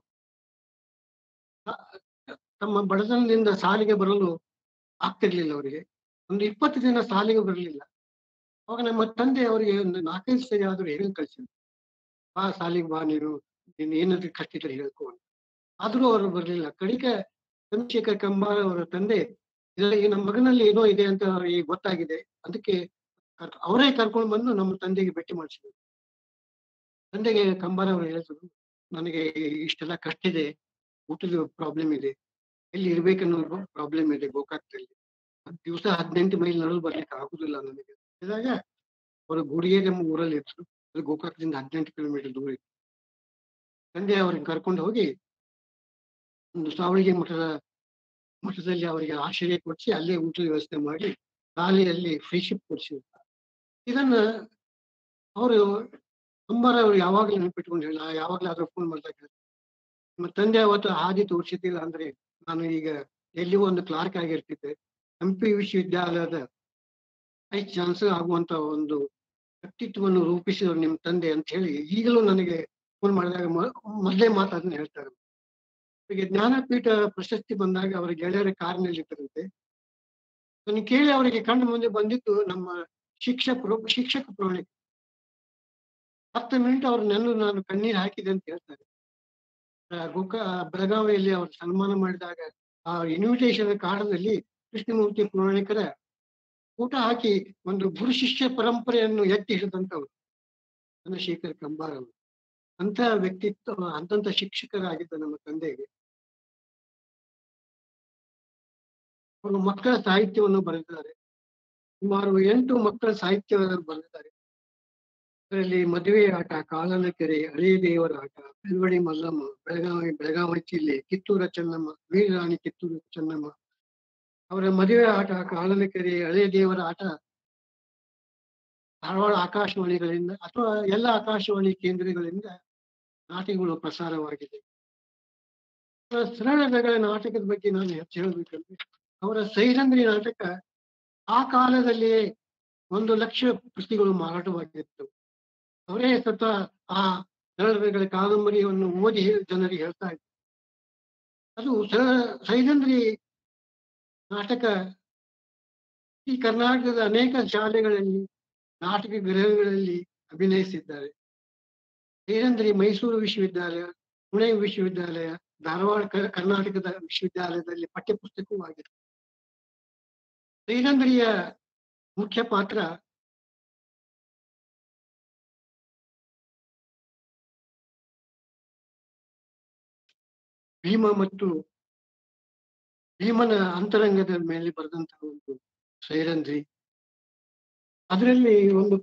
ತಮ್ಮ ಬಡತನದಿಂದ ಸಾಲಿಗೆ ಬರಲು ಆಗ್ತಿರ್ಲಿಲ್ಲ ಅವರಿಗೆ. ಒಂದು 20 ದಿನ ಸಾಲಿಗೆ ಬರಲಿಲ್ಲ. ಅವಾಗ ನಮ್ಮ ತಂದೆ ಅವರಿಗೆ ಒಂದು 4-5 ಸರಿ ಆದ್ರೂ ಹೇಳಿ ಕಳ್ಸಿದ್ರು. ಬಾ ಸಾಲಿಗೆ ಬಾ, ನೀನು ಏನಾದ್ರೂ ಕಷ್ಟ ಇದ್ರೆ ಹೇಳ್ಕೊ ಅಂತ. ಆದ್ರೂ ಅವರು ಬರ್ಲಿಲ್ಲ. ಕಡಿಕೆ ಚಂದ್ರಶೇಖರ್ ಕಂಬಾರ್ ಅವರ ತಂದೆ ಇದರಲ್ಲಿ ನಮ್ಮ ಮಗನಲ್ಲಿ ಏನೋ ಇದೆ ಅಂತ ಅವರಿಗೆ ಗೊತ್ತಾಗಿದೆ. ಅದಕ್ಕೆ ಅವರೇ ಕರ್ಕೊಂಡು ಬಂದು ನಮ್ಮ ತಂದೆಗೆ ಭೇಟಿ ಮಾಡಿಸಿದ್ರು. ತಂದೆಗೆ ಕಂಬಾರ್ ಅವರು ಹೇಳಿದ್ರು, ನನಗೆ ಇಷ್ಟೆಲ್ಲ ಕಷ್ಟ ಇದೆ, ಊಟದ ಪ್ರಾಬ್ಲಮ್ ಇದೆ, ಎಲ್ಲಿ ಇರ್ಬೇಕನ್ನೋ ಪ್ರಾಬ್ಲಮ್ ಇದೆ ಗೋಕಾಕ್ದಲ್ಲಿ. ದಿವಸ 18 ಮೈಲ್ ನಡೆದು ಬರ್ಲಿಕ್ಕೆ ಆಗುದಿಲ್ಲ ನನಗೆ ಹೇಳಿದಾಗ ಅವರು ಗುಡಿಗೆ ನಮ್ಮ ಊರಲ್ಲಿ ಇದ್ರು. ಅದು ಗೋಕಾಕದಿಂದ 18 ಕಿಲೋಮೀಟರ್ ದೂರ ಇತ್ತು. ತಂದೆ ಅವ್ರಿಗೆ ಕರ್ಕೊಂಡು ಹೋಗಿ ಒಂದು ಸಾವಳಿಗೆ ಮಠದಲ್ಲಿ ಅವರಿಗೆ ಆಶ್ರಯ ಕೊಡಿಸಿ ಅಲ್ಲೇ ಊಟದ ವ್ಯವಸ್ಥೆ ಮಾಡಿ ಶಾಲೆಯಲ್ಲಿ ಫ್ರೀಶಿಪ್ ಕೊಡಿಸಿದ್ರು. ಇದನ್ನ ಅವರು ಕಂಬಾರ್ ಅವರು ಯಾವಾಗಲೂ ನೆನಪಿಟ್ಕೊಂಡು ಹೇಳ, ಯಾವಾಗಲೂ ಆದ್ರೂ ಫೋನ್ ಮಾಡಿದಾಗ ನಿಮ್ಮ ತಂದೆ ಅವತ್ತು ಹಾದಿ ತೋರಿಸಿದ್ದಿಲ್ಲ ಅಂದ್ರೆ ನಾನು ಈಗ ಎಲ್ಲಿಯೂ ಒಂದು ಕ್ಲಾರ್ಕ್ ಆಗಿರ್ತಿದ್ದೆ. ಹಂಪಿ ವಿಶ್ವವಿದ್ಯಾಲಯದ ವೈಸ್ ಚಾನ್ಸಲರ್ ಆಗುವಂತ ಒಂದು ವ್ಯಕ್ತಿತ್ವವನ್ನು ರೂಪಿಸಿದವರು ನಿಮ್ಮ ತಂದೆ ಅಂತ ಹೇಳಿ ಈಗಲೂ ನನಗೆ ಫೋನ್ ಮಾಡಿದಾಗ ಮೊದಲೇ ಮಾತಾದನ್ನ ಹೇಳ್ತಾರೆ. ಅವರಿಗೆ ಜ್ಞಾನಪೀಠ ಪ್ರಶಸ್ತಿ ಬಂದಾಗ ಅವರ ಗೆಳೆಯರ ಕಾರ್ನಲ್ಲಿ ಇದ್ದರಂತೆ. ಅದನ್ನು ಕೇಳಿ ಅವರಿಗೆ ಕಣ್ಣು ಮುಂದೆ ಬಂದಿದ್ದು ನಮ್ಮ ಶಿಕ್ಷಕ ಪುರಾಣಿಕ. 10 ಮಿನಿಟ್ ಅವ್ರ ನಾನು ಕಣ್ಣೀರು ಹಾಕಿದೆ ಅಂತ ಹೇಳ್ತಾರೆ. ಬೆಳಗಾವಿಯಲ್ಲಿ ಅವರು ಸನ್ಮಾನ ಮಾಡಿದಾಗ ಆ ಇನ್ವಿಟೇಷನ್ ಕಾರ್ಡ್ನಲ್ಲಿ ಕೃಷ್ಣಮೂರ್ತಿ ಪುರಾಣಿಕರ ಊಟ ಹಾಕಿ ಒಂದು ಗುರು ಶಿಷ್ಯ ಪರಂಪರೆಯನ್ನು ಎತ್ತಿ ಹಿಡಿದಂತವ್ರು ಚಂದ್ರಶೇಖರ್ ಕಂಬಾರ್ ಅವರು. ಅಂತ ವ್ಯಕ್ತಿತ್ವ, ಅಂತಂತ ಶಿಕ್ಷಕರಾಗಿದ್ದ ನಮ್ಮ ತಂದೆಗೆ ಅವರು ಮಕ್ಕಳ ಸಾಹಿತ್ಯವನ್ನು ಬರೆದಿದ್ದಾರೆ. ಸುಮಾರು 8 ಮಕ್ಕಳ ಸಾಹಿತ್ಯ ಬರೆದಿದ್ದಾರೆ. ಅದರಲ್ಲಿ ಮದುವೆ ಆಟ, ಕಾಲನ ಕೆರೆ, ಹಳೆಯ ದೇವರ ಆಟ, ಬೆಳ್ವಡಿ ಮಲ್ಲಮ್ಮ, ಬೆಳಗಾವಿ ಜಿಲ್ಲೆ, ಕಿತ್ತೂರ ಚೆನ್ನಮ್ಮ, ವೀರರಾಣಿ ಕಿತ್ತೂರು ಚೆನ್ನಮ್ಮ. ಅವರ ಮದುವೆ ಆಟ, ಕಾಲನ ಕೆರೆ, ಹಳೆಯ ದೇವರ ಆಟ ಧಾರವಾಡ ಆಕಾಶವಾಣಿಗಳಿಂದ ಅಥವಾ ಎಲ್ಲ ಆಕಾಶವಾಣಿ ಕೇಂದ್ರಗಳಿಂದ ನಾಟಕಗಳು ಪ್ರಸಾರವಾಗಿದೆ. ಸರಳ ನಾಟಕದ ಬಗ್ಗೆ ನಾನು ಹೆಚ್ಚು ಹೇಳಬೇಕಂದ್ರೆ ಅವರ ಸೈರಂಧ್ರಿ ನಾಟಕ ಆ ಕಾಲದಲ್ಲಿಯೇ 1 ಲಕ್ಷ ಪ್ರತಿಗಳು ಮಾರಾಟವಾಗಿತ್ತು. ಅವರೇ ಸ್ವತಃ ಆ ಸರಳ ಕಾದಂಬರಿಯನ್ನು ಓದಿ ಜನರಿಗೆ ಹೇಳ್ತಾ ಇದ್ರು. ಅದು ಸೈರಂಧ್ರಿ ನಾಟಕ ಈ ಕರ್ನಾಟಕದ ಅನೇಕ ಶಾಲೆಗಳಲ್ಲಿ, ನಾಟಕ ಗೃಹಗಳಲ್ಲಿ ಅಭಿನಯಿಸಿದ್ದಾರೆ. ಸೈರಂಧ್ರಿ ಮೈಸೂರು ವಿಶ್ವವಿದ್ಯಾಲಯ, ಪುಣೆ ವಿಶ್ವವಿದ್ಯಾಲಯ, ಧಾರವಾಡ ಕರ್ನಾಟಕದ ವಿಶ್ವವಿದ್ಯಾಲಯದಲ್ಲಿ ಪಠ್ಯಪುಸ್ತಕವೂ ಆಗಿದೆ. ಸೈರಂಧ್ರಿಯ ಮುಖ್ಯ ಪಾತ್ರ ಭೀಮ ಮತ್ತು ಭೀಮನ ಅಂತರಂಗದ ಮೇಲೆ ಬರೆದಂತಹ ಒಂದು ಸೈರಂಧ್ರಿ. ಅದರಲ್ಲಿ ಒಂದು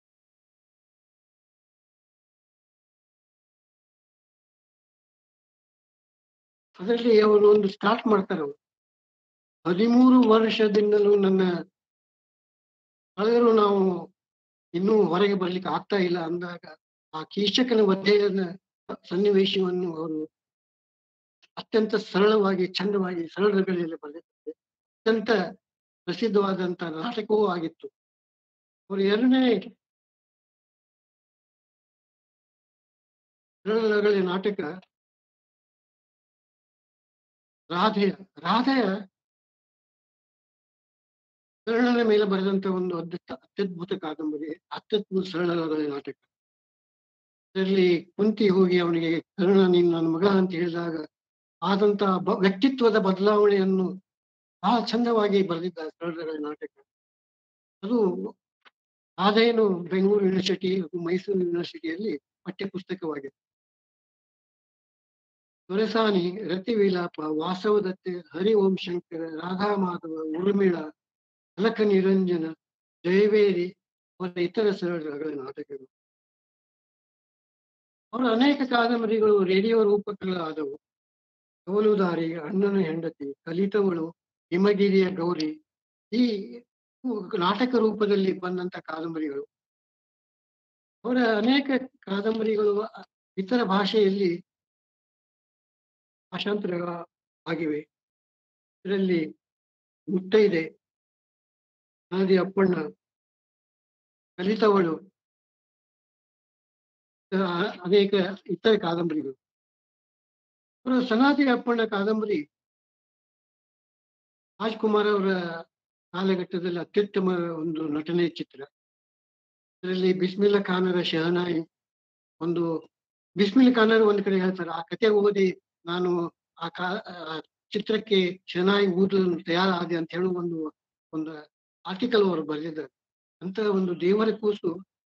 ಅದರಲ್ಲಿ ಅವರು ಒಂದು ಸ್ಟಾರ್ಟ್ ಮಾಡ್ತಾರೆ ಅವರು. 13 ವರ್ಷದಿಂದಲೂ ನನ್ನ ಕಳೆದರೂ ನಾವು ಇನ್ನೂ ಹೊರಗೆ ಬರ್ಲಿಕ್ಕೆ ಆಗ್ತಾ ಇಲ್ಲ ಅಂದಾಗ ಆ ಕೀಚಕನ ವಧೆಯನ್ನ ಸನ್ನಿವೇಶವನ್ನು ಅವರು ಅತ್ಯಂತ ಸರಳವಾಗಿ ಚಂದವಾಗಿ ಸರಳಗಳಲ್ಲಿ ಬರೆದಿದ್ದಾರೆ. ಅತ್ಯಂತ ಪ್ರಸಿದ್ಧವಾದಂತಹ ನಾಟಕವೂ ಆಗಿತ್ತು. ಅವರು ಎರಡನೇ ಸರಳಗಳ ನಾಟಕ ರಾಧೆಯ ಕರ್ಣನ ಮೇಲೆ ಬರೆದಂತ ಒಂದು ಅತ್ಯದ್ಭುತ ಕಾದಂಬರಿ, ಅತ್ಯದ್ಭುತ ಸರಳಗಳ ನಾಟಕ. ಇದರಲ್ಲಿ ಕುಂತಿ ಹೋಗಿ ಅವನಿಗೆ ಕರ್ಣ ನೀನು ನನ್ನ ಮಗ ಅಂತ ಹೇಳಿದಾಗ ಆದಂತಹ ವ್ಯಕ್ತಿತ್ವದ ಬದಲಾವಣೆಯನ್ನು ಬಹಳ ಚಂದವಾಗಿ ಬರೆದಿದ್ದಾರೆ ಸರಳಗಳ ನಾಟಕ. ಅದು ಆದೇನು ಬೆಂಗಳೂರು ಯೂನಿವರ್ಸಿಟಿ ಹಾಗೂ ಮೈಸೂರು ಯೂನಿವರ್ಸಿಟಿಯಲ್ಲಿ ಪಠ್ಯಪುಸ್ತಕವಾಗಿದೆ. ದೊರೆಸಾನಿ, ರತಿವಿಲಾಪ, ವಾಸವದತ್ತೆ, ಹರಿಓಂ ಶಂಕರ, ರಾಧಾ ಮಾಧವ, ಉರ್ಮಿಳ, ಅಲಕ ನಿರಂಜನ, ಜಯವೇರಿ ಅವರ ಇತರ ಸರಳಗಳ ನಾಟಕಗಳು. ಅವರ ಅನೇಕ ಕಾದಂಬರಿಗಳು ರೇಡಿಯೋ ರೂಪಕಗಳಾದವು. ಕವಲುದಾರಿ, ಅಣ್ಣನ ಹೆಂಡತಿ, ಕಲಿತವಳು, ಹಿಮಗಿರಿಯ ಗೌರಿ ಈ ನಾಟಕ ರೂಪದಲ್ಲಿ ಬಂದಂತ ಕಾದಂಬರಿಗಳು. ಅವರ ಅನೇಕ ಕಾದಂಬರಿಗಳು ಇತರ ಭಾಷೆಯಲ್ಲಿ ಭಾಷಾಂತರ ಆಗಿವೆ. ಇದರಲ್ಲಿ ಮುತ್ತೈದೆ, ಅನಾದಿ ಅಪ್ಪಣ್ಣ, ಕಲಿತವಳು, ಅನೇಕ ಇತರ ಕಾದಂಬರಿಗಳು. ಸನಾದಿ ಅಪ್ಪಣ್ಣ ಕಾದಂಬರಿ ರಾಜ್ಕುಮಾರ್ ಅವರ ಕಾಲಘಟ್ಟದಲ್ಲಿ ಅತ್ಯುತ್ತಮ ಒಂದು ನಟನೆ ಚಿತ್ರ. ಇದರಲ್ಲಿ ಬಿಸ್ಮಿಲ್ಲಾ ಖಾನರ ಶಹನಾಯಿ ಒಂದು ಬಿಸ್ಮಿಲ್ ಖಾನರ್ ಒಂದ್ ಕಡೆ ಹೇಳ್ತಾರೆ, ಆ ಕತೆ ಓದಿ ನಾನು ಆ ಚಿತ್ರಕ್ಕೆ ಶಹನಾಯಿ ಊದಲು ತಯಾರಾದೆ ಅಂತ ಹೇಳುವ ಒಂದು ಆರ್ಟಿಕಲ್ ಅವರು ಬರೆದಿದ್ದಾರೆ. ಅಂತ ಒಂದು ದೇವರ ಕೂಸು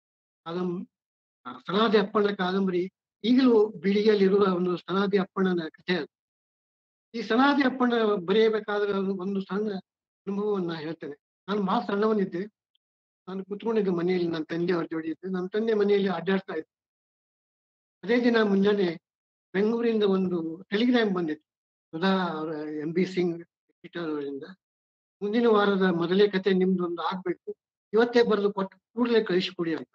ಸನಾದಿ ಅಪ್ಪಣ್ಣ ಕಾದಂಬರಿ ಈಗಲೂ ಬೀಳಿಗೆಯಲ್ಲಿರುವ ಒಂದು ಸನಾದಿ ಅಪ್ಪಣ್ಣನ ಕಥೆ ಅದು. ಈ ಸನಾದಿ ಅಪ್ಪಣ್ಣ ಬರೆಯಬೇಕಾದ್ರೆ ಒಂದು ಸಣ್ಣ ಅನುಭವವನ್ನ ಹೇಳ್ತೇನೆ. ನಾನು ಬಹಳ ಸಣ್ಣವನಿದ್ದೆ. ನಾನು ಕುತ್ಕೊಂಡಿದ್ದೆ ಮನೆಯಲ್ಲಿ, ನನ್ನ ತಂದೆ ಅವ್ರ ಜೋಡಿ ಇದ್ದೆ. ನನ್ನ ತಂದೆ ಮನೆಯಲ್ಲಿ ಅಡ್ಡಾಡ್ತಾ ಇದ್ದೆ. ಅದೇ ದಿನ ಮುಂಜಾನೆ ಬೆಂಗಳೂರಿಂದ ಒಂದು ಟೆಲಿಗ್ರಾಮ್ ಬಂದಿತ್ತು, ಸುಧಾ ಅವರ MB ಸಿಂಗ್ ಅವರಿಂದ. ಮುಂದಿನ ವಾರದ ಮೊದಲೇ ಕತೆ ನಿಮ್ದು ಒಂದು ಆಗ್ಬೇಕು, ಇವತ್ತೇ ಬರೆದು ಕೊಟ್ಟು ಕೂಡಲೇ ಕಳಿಸಿಕೊಡಿ ಅಂತ.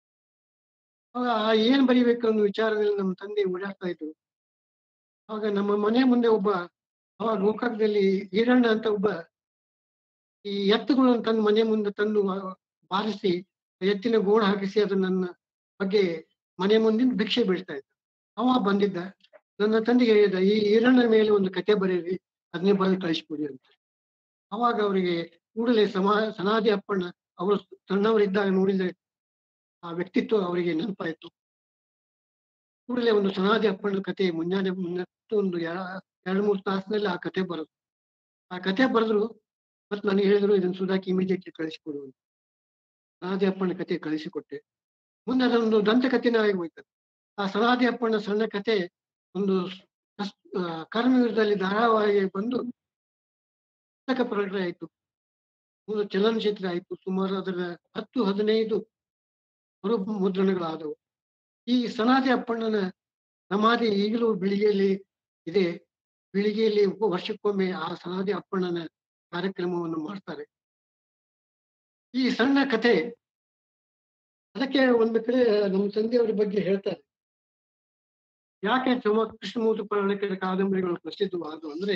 ಏನ್ ಬರಿಬೇಕು ಅನ್ನೋ ವಿಚಾರದಲ್ಲಿ ನಮ್ಮ ತಂದೆ ಓಡಾಡ್ತಾ ಇದ್ರು. ಆಗ ನಮ್ಮ ಮನೆ ಮುಂದೆ ಒಬ್ಬ ಅವಾಗ ಗೋಕಾಕದಲ್ಲಿ ಈರಣ್ಣ ಅಂತ ಒಬ್ಬ ಈ ಎತ್ತುಗಳನ್ನು ತನ್ನ ಮನೆ ಮುಂದೆ ತಂದು ಬಾರಿಸಿ ಎತ್ತಿನ ಗೋಣ ಹಾಕಿಸಿ ಅದು ನನ್ನ ಬಗ್ಗೆ ಮನೆ ಮುಂದಿನ ಭಿಕ್ಷೆ ಬೀಳ್ತಾ ಇದ್ದ. ಅವ ಬಂದಿದ್ದ, ನನ್ನ ತಂದೆಗೆ ಹೇಳಿದ, ಈ ಈರಣ್ಣ ಮೇಲೆ ಒಂದು ಕತೆ ಬರೀರಿ, ಅದನ್ನೇ ಬರೆದು ಕಳಿಸ್ಕೊಡಿ ಅಂತ. ಅವಾಗ ಅವರಿಗೆ ಕೂಡಲೇ ಸನಾದಿ ಅಪ್ಪಣ್ಣ ಅವರು ಸಣ್ಣವರಿದ್ದಾಗ ನೋಡಿದ ಆ ವ್ಯಕ್ತಿತ್ವ ಅವರಿಗೆ ನೆನಪಾಯಿತು. ಕೂಡಲೇ ಒಂದು ಸನಾದಿ ಅಪ್ಪಣ್ಣ ಕತೆ ಮುಂಜಾನೆ ಒಂದು 2-3 ತಾಸಿನಲ್ಲಿ ಆ ಕತೆ ಬರೋದು. ಆ ಕತೆ ಬರೆದ್ರು ಮತ್ತೆ ನನಗೆ ಹೇಳಿದ್ರು, ಇದನ್ನ ಸುಧಾಕಿ ಇಮಿಡಿಯೇಟ್ಲಿ ಕಳಿಸಿಕೊಡು ಅಂತ. ಸನಾದಿ ಅಪ್ಪಣ್ಣ ಕತೆ ಕಳಿಸಿಕೊಟ್ಟೆ. ಮುಂದೆ ಅದೊಂದು ದಂತಕಥೆನೇ ಆಗಿ ಹೋಯ್ತದೆ. ಆ ಸನಾದಿ ಅಪ್ಪಣ್ಣ ಸಣ್ಣ ಕತೆ ಒಂದು ಕರ್ಮಯುಗದಲ್ಲಿ ಧಾರಾವಾಹಿ ಬಂದು ಪುಸ್ತಕ ಪ್ರಕಟ ಆಯಿತು, ಒಂದು ಚಲನಚಿತ್ರ ಆಯಿತು. ಸುಮಾರು ಅದರ 10-15 ಮುದ್ರಣಗಳಾದವು. ಈ ಸನಾದಿ ಅಪ್ಪಣ್ಣನ ಸಮಾಧಿ ಈಗಲೂ ಬೀಳಿಗೆಯಲ್ಲಿ ಇದೆ. ಬೀಳಿಗೆಯಲ್ಲಿ ವರ್ಷಕ್ಕೊಮ್ಮೆ ಆ ಸನಾದಿ ಅಪ್ಪಣ್ಣನ ಕಾರ್ಯಕ್ರಮವನ್ನು ಮಾಡ್ತಾರೆ. ಈ ಸಣ್ಣ ಕಥೆ ಅದಕ್ಕೆ ಒಂದು ಕಡೆ ನಮ್ಮ ತಂದೆಯವರ ಬಗ್ಗೆ ಹೇಳ್ತಾರೆ, ಯಾಕೆ ಕೃಷ್ಣಮೂರ್ತಿ ಪುರಾಣಿಕರ ಕಾದಂಬರಿಗಳು ಪ್ರಸಿದ್ಧವಾದವು ಅಂದ್ರೆ,